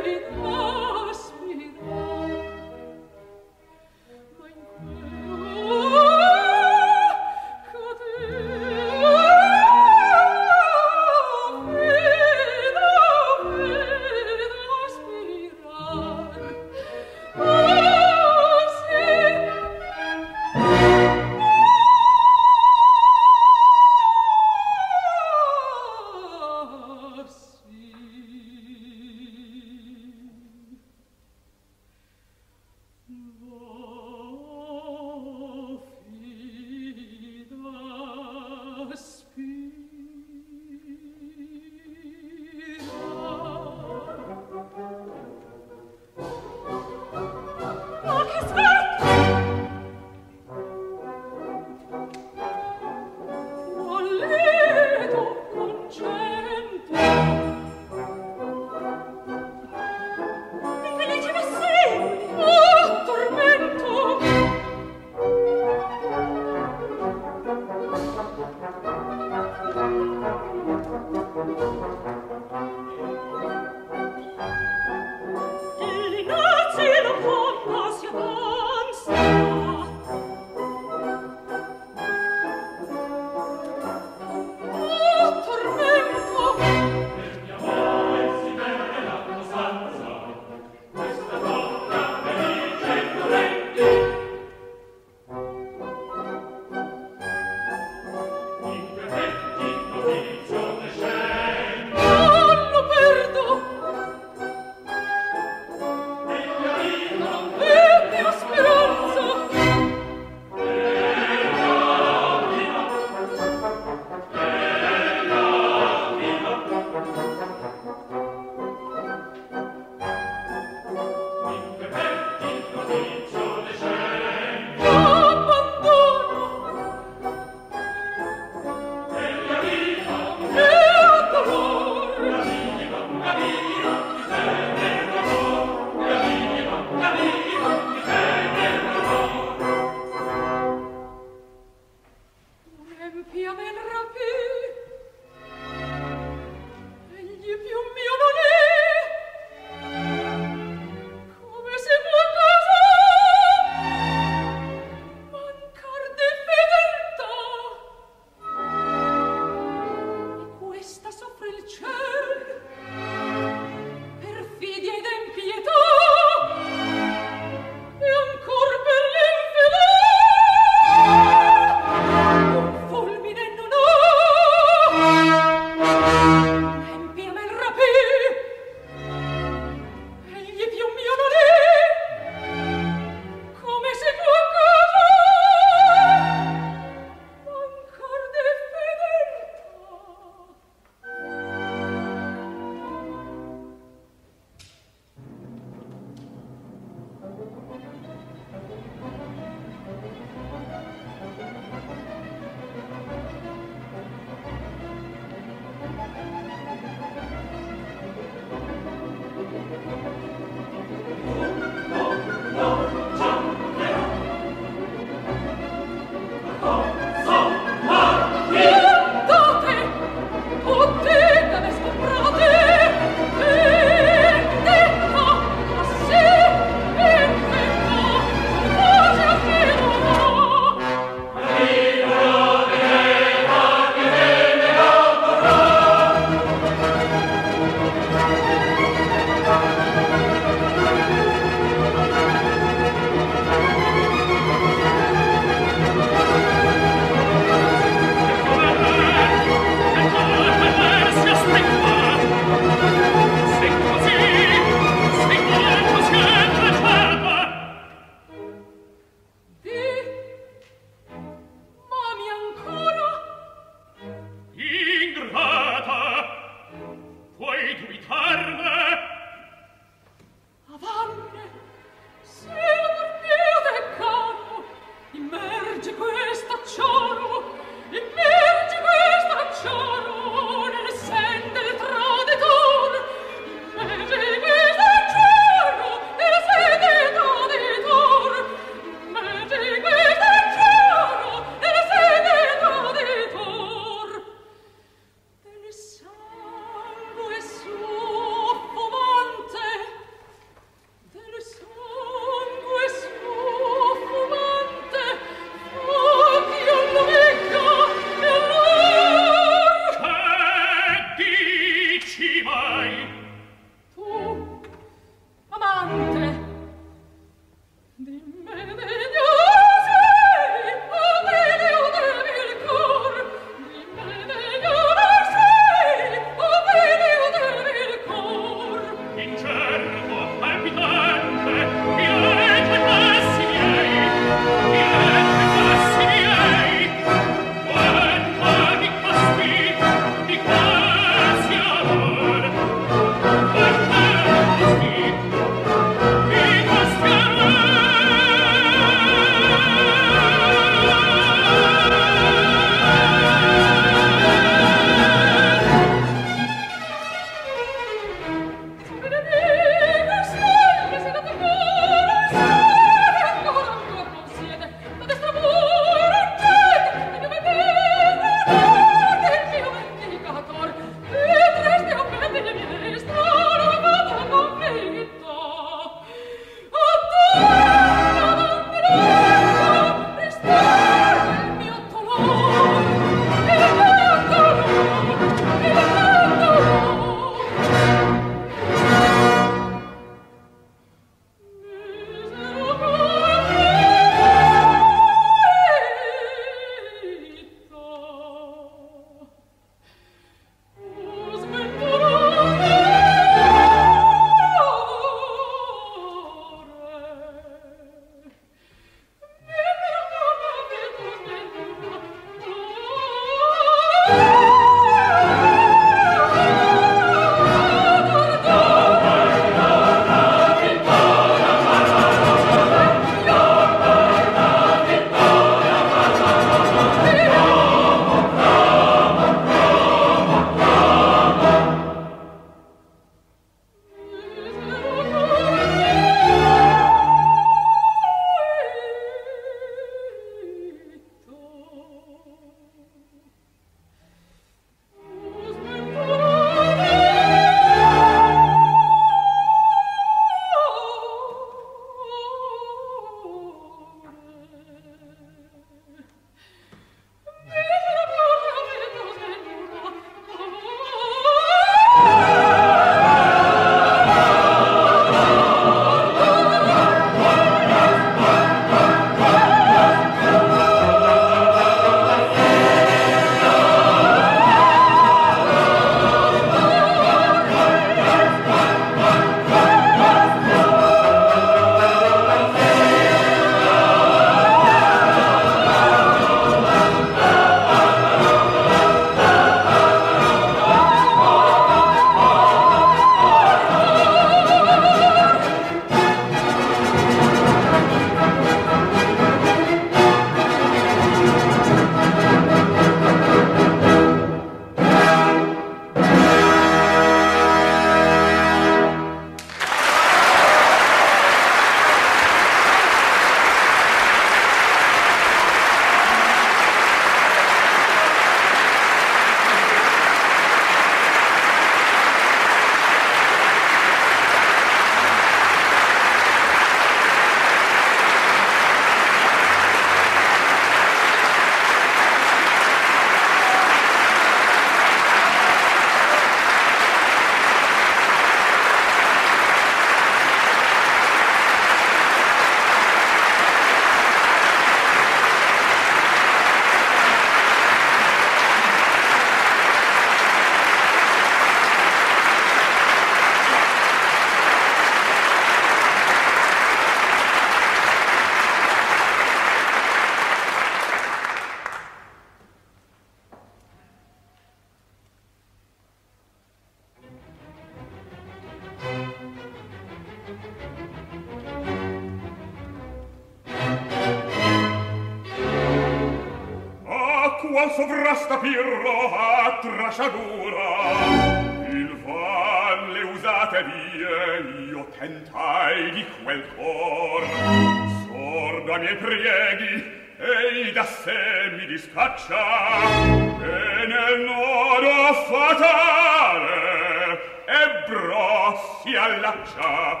qual sovrasta pirro a trasciagura. Il van le usate vie, io tentai di quel cor. Sordo a miei prieghi, ei da sé mi discaccia, e nel nodo fatale ebbro si allaccia.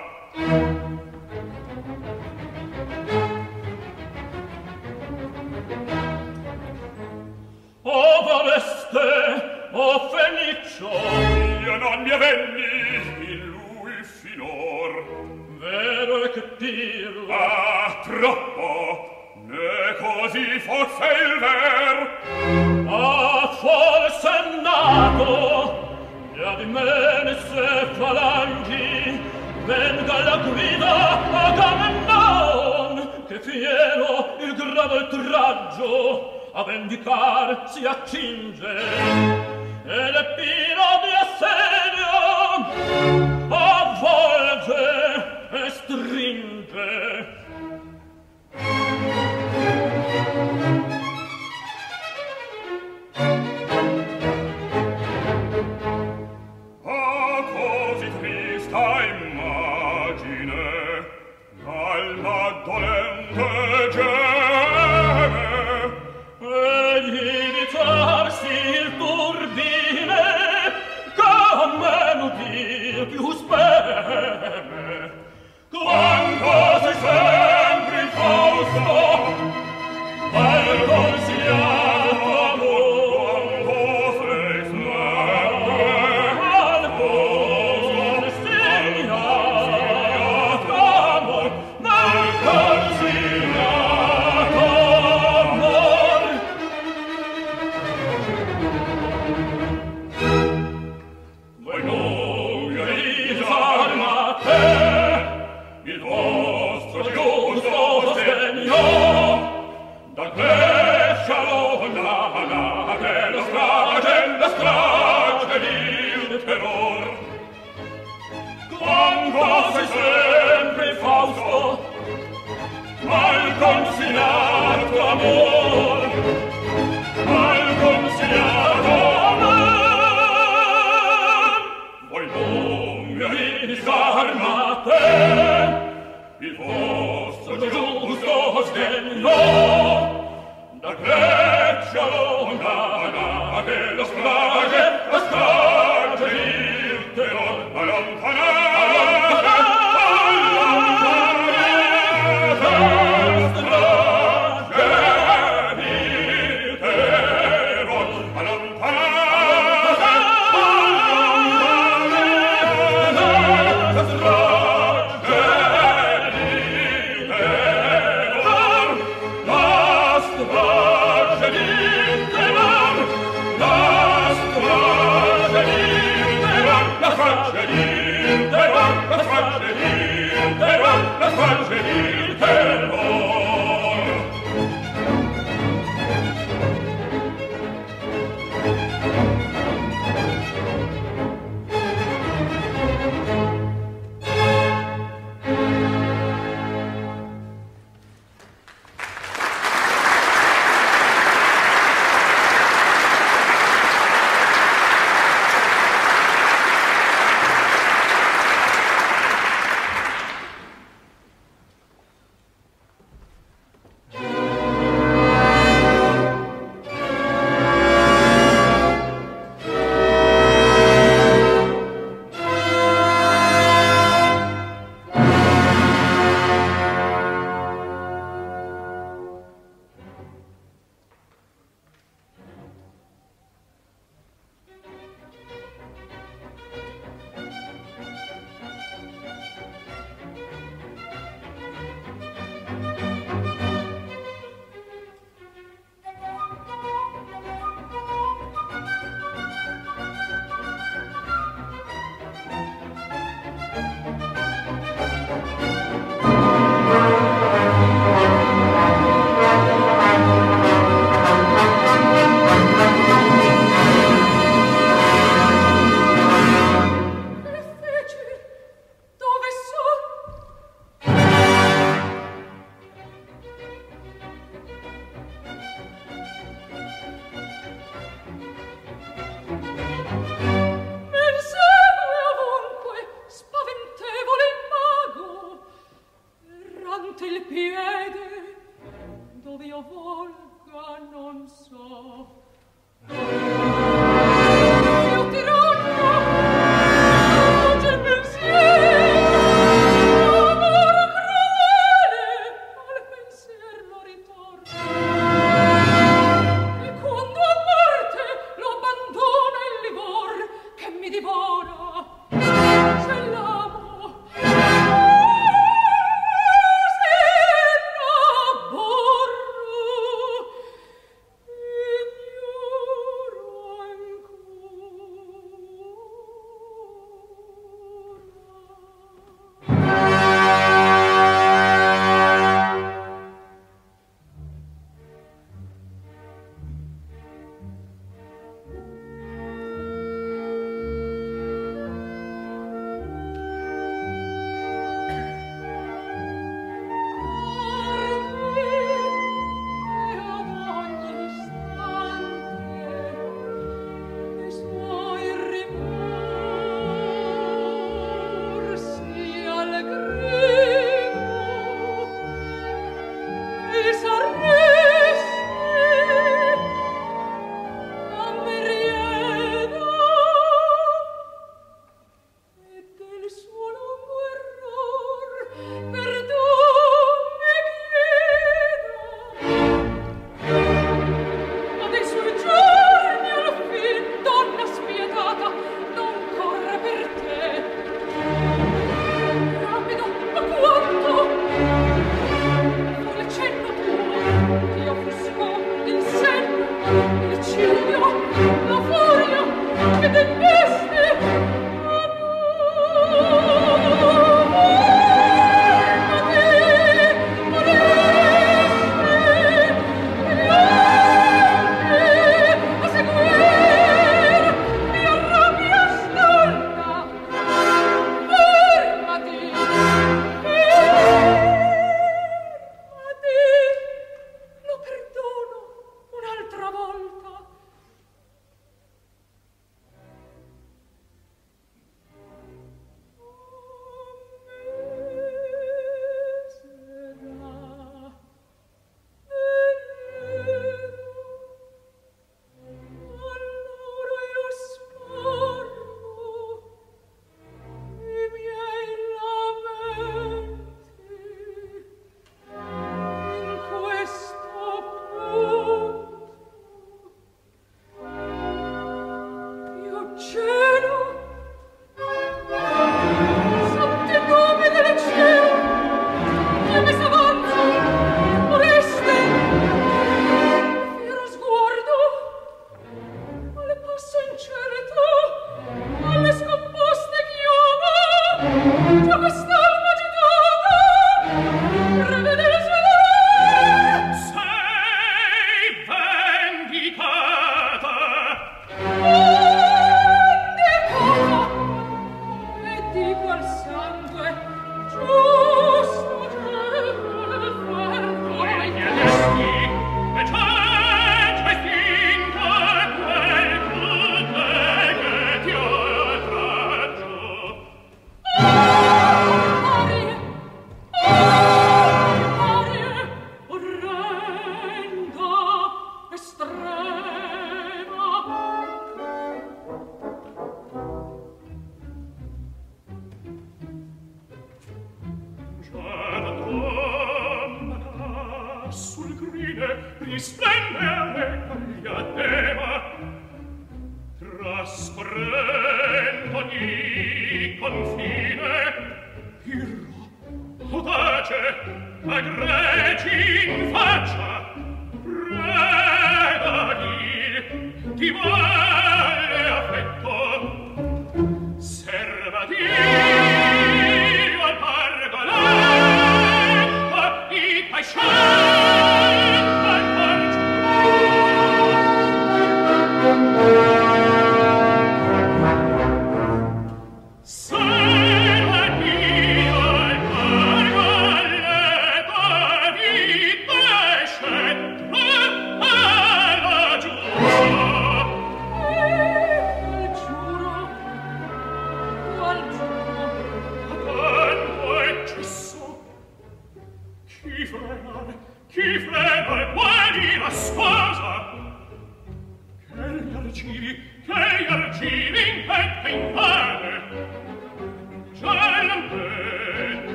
O voleste, o feniccio, io non mi avvenni in lui finor. vero è che dirlo, Ah, troppo! Ne così forse il ver. ah, forse nato, e di me ne se falangi, venga la guida a Agamemnon, che fiero il grave oltraggio a vendicar si accinge, e l'epiro di assedio avvolge e stringe. Ah, così trista immagine dal dolente geme, egli ditarsi il turbine che a meno dir più speme. quando sei sempre in Fausto, al consigliato amor, quando sei sempre Al consigliato amor, al consigliato amor. voi non mi risarmate, il vostro giusto sostegno, da Grecia lontana, che la strage il terror. Quando sei sempre Fausto, mal consigliato amor, mal consigliato amor, voi non mi disarmate, il vostro giusto sdegno, da Grecia lontana, che la strage il terror, allontanate,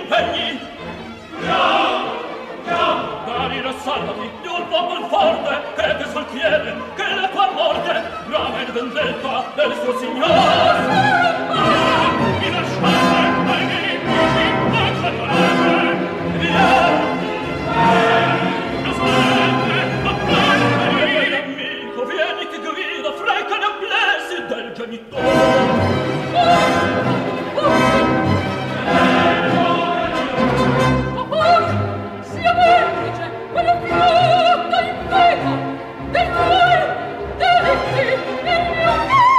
impegni. Caterina, salvati, di un popolo forte, che te saltiere, che la tua morte, brava in vendetta del suo signore. Mi lasciate ai miei amici, accettare, via. Amico, vieni che grida, freca gli abblesi del genitore. Sia vertice, quello più in vita, del cuore, diritti, il mio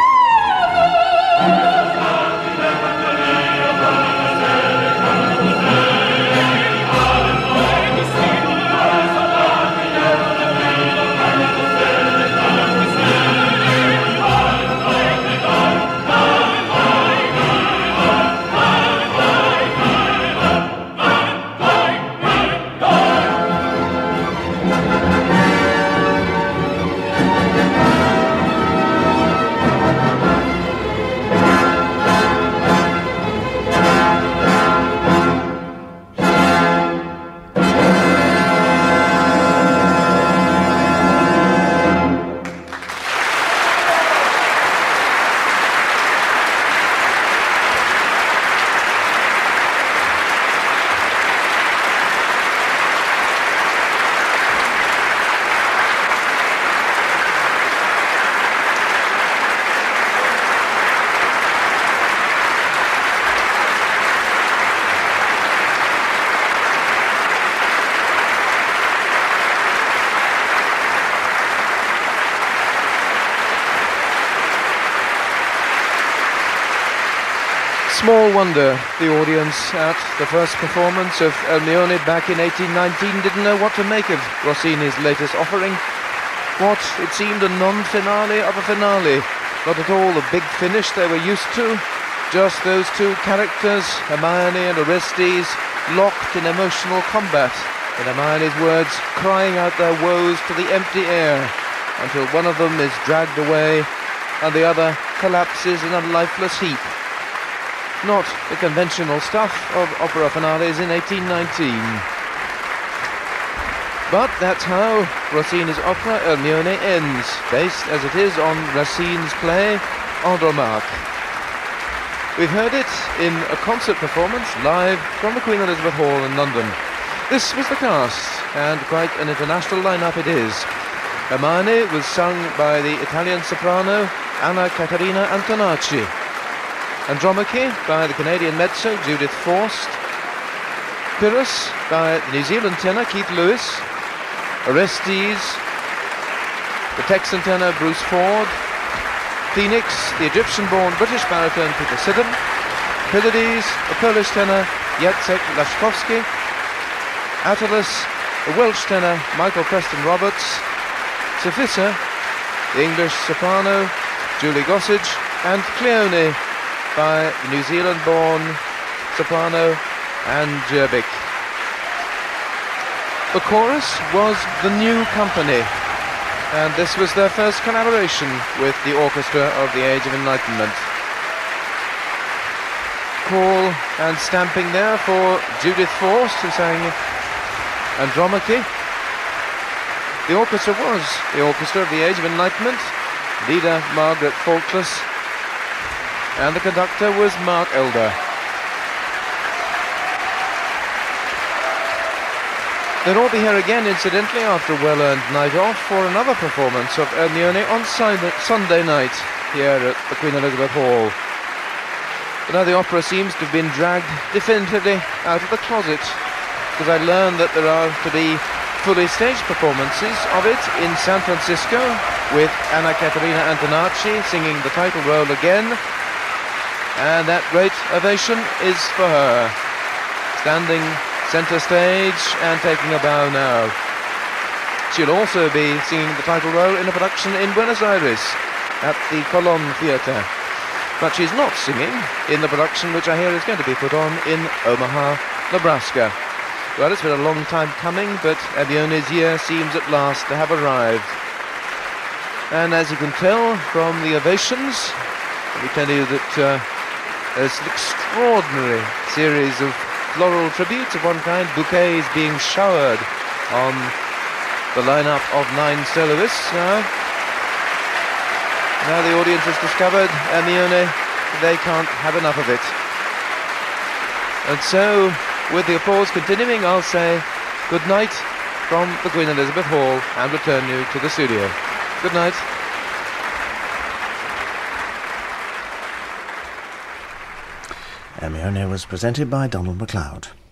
Small wonder the audience at the first performance of Ermione back in 1819 didn't know what to make of Rossini's latest offering. What, it seemed, a non-finale of a finale. Not at all the big finish they were used to. Just those two characters, Hermione and Orestes, locked in emotional combat. In Hermione's words, crying out their woes to the empty air, until one of them is dragged away and the other collapses in a lifeless heap. Not the conventional stuff of opera finales in 1819. But that's how Rossini's opera Ermione ends, based as it is on Racine's play Andromaque. We've heard it in a concert performance live from the Queen Elizabeth Hall in London. This was the cast, and quite an international lineup it is. Hermione was sung by the Italian soprano Anna Caterina Antonacci. Andromache by the Canadian mezzo Judith Forst, Pyrrhus by the New Zealand tenor Keith Lewis, Orestes, the Texan tenor Bruce Ford, Phoenix, the Egyptian-born British baritone Peter Sidham, Pylades, the Polish tenor Jacek Laszkowski, Attalus, the Welsh tenor Michael Preston Roberts, Sophissa, the English soprano Julie Gossage, and Cleone by the New Zealand-born soprano Anne Jerbick. The chorus was the New Company, and this was their first collaboration with the orchestra of the Age of Enlightenment. Call and stamping there for Judith Forst, who sang Andromache. The orchestra was the orchestra of the Age of Enlightenment, leader Margaret Faultless, and the conductor was Mark Elder. They'll all be here again, incidentally, after a well-earned night off for another performance of Ermione on Sunday night here at the Queen Elizabeth Hall. But now the opera seems to have been dragged definitively out of the closet, because I learned that there are to be fully staged performances of it in San Francisco with Anna Caterina Antonacci singing the title role again. And that great ovation is for her, standing centre stage and taking a bow now. She'll also be singing the title role in a production in Buenos Aires at the Colón Theatre. But she's not singing in the production which I hear is going to be put on in Omaha, Nebraska. Well, it's been a long time coming, but Ermione's year seems at last to have arrived. And as you can tell from the ovations, let me tell you that there's an extraordinary series of floral tributes of one kind, bouquets being showered on the lineup of 9 soloists now. Now the audience has discovered Ermione, they can't have enough of it. And so, with the applause continuing, I'll say good night from the Queen Elizabeth Hall and return you to the studio. Good night. Ermione was presented by Donald MacLeod.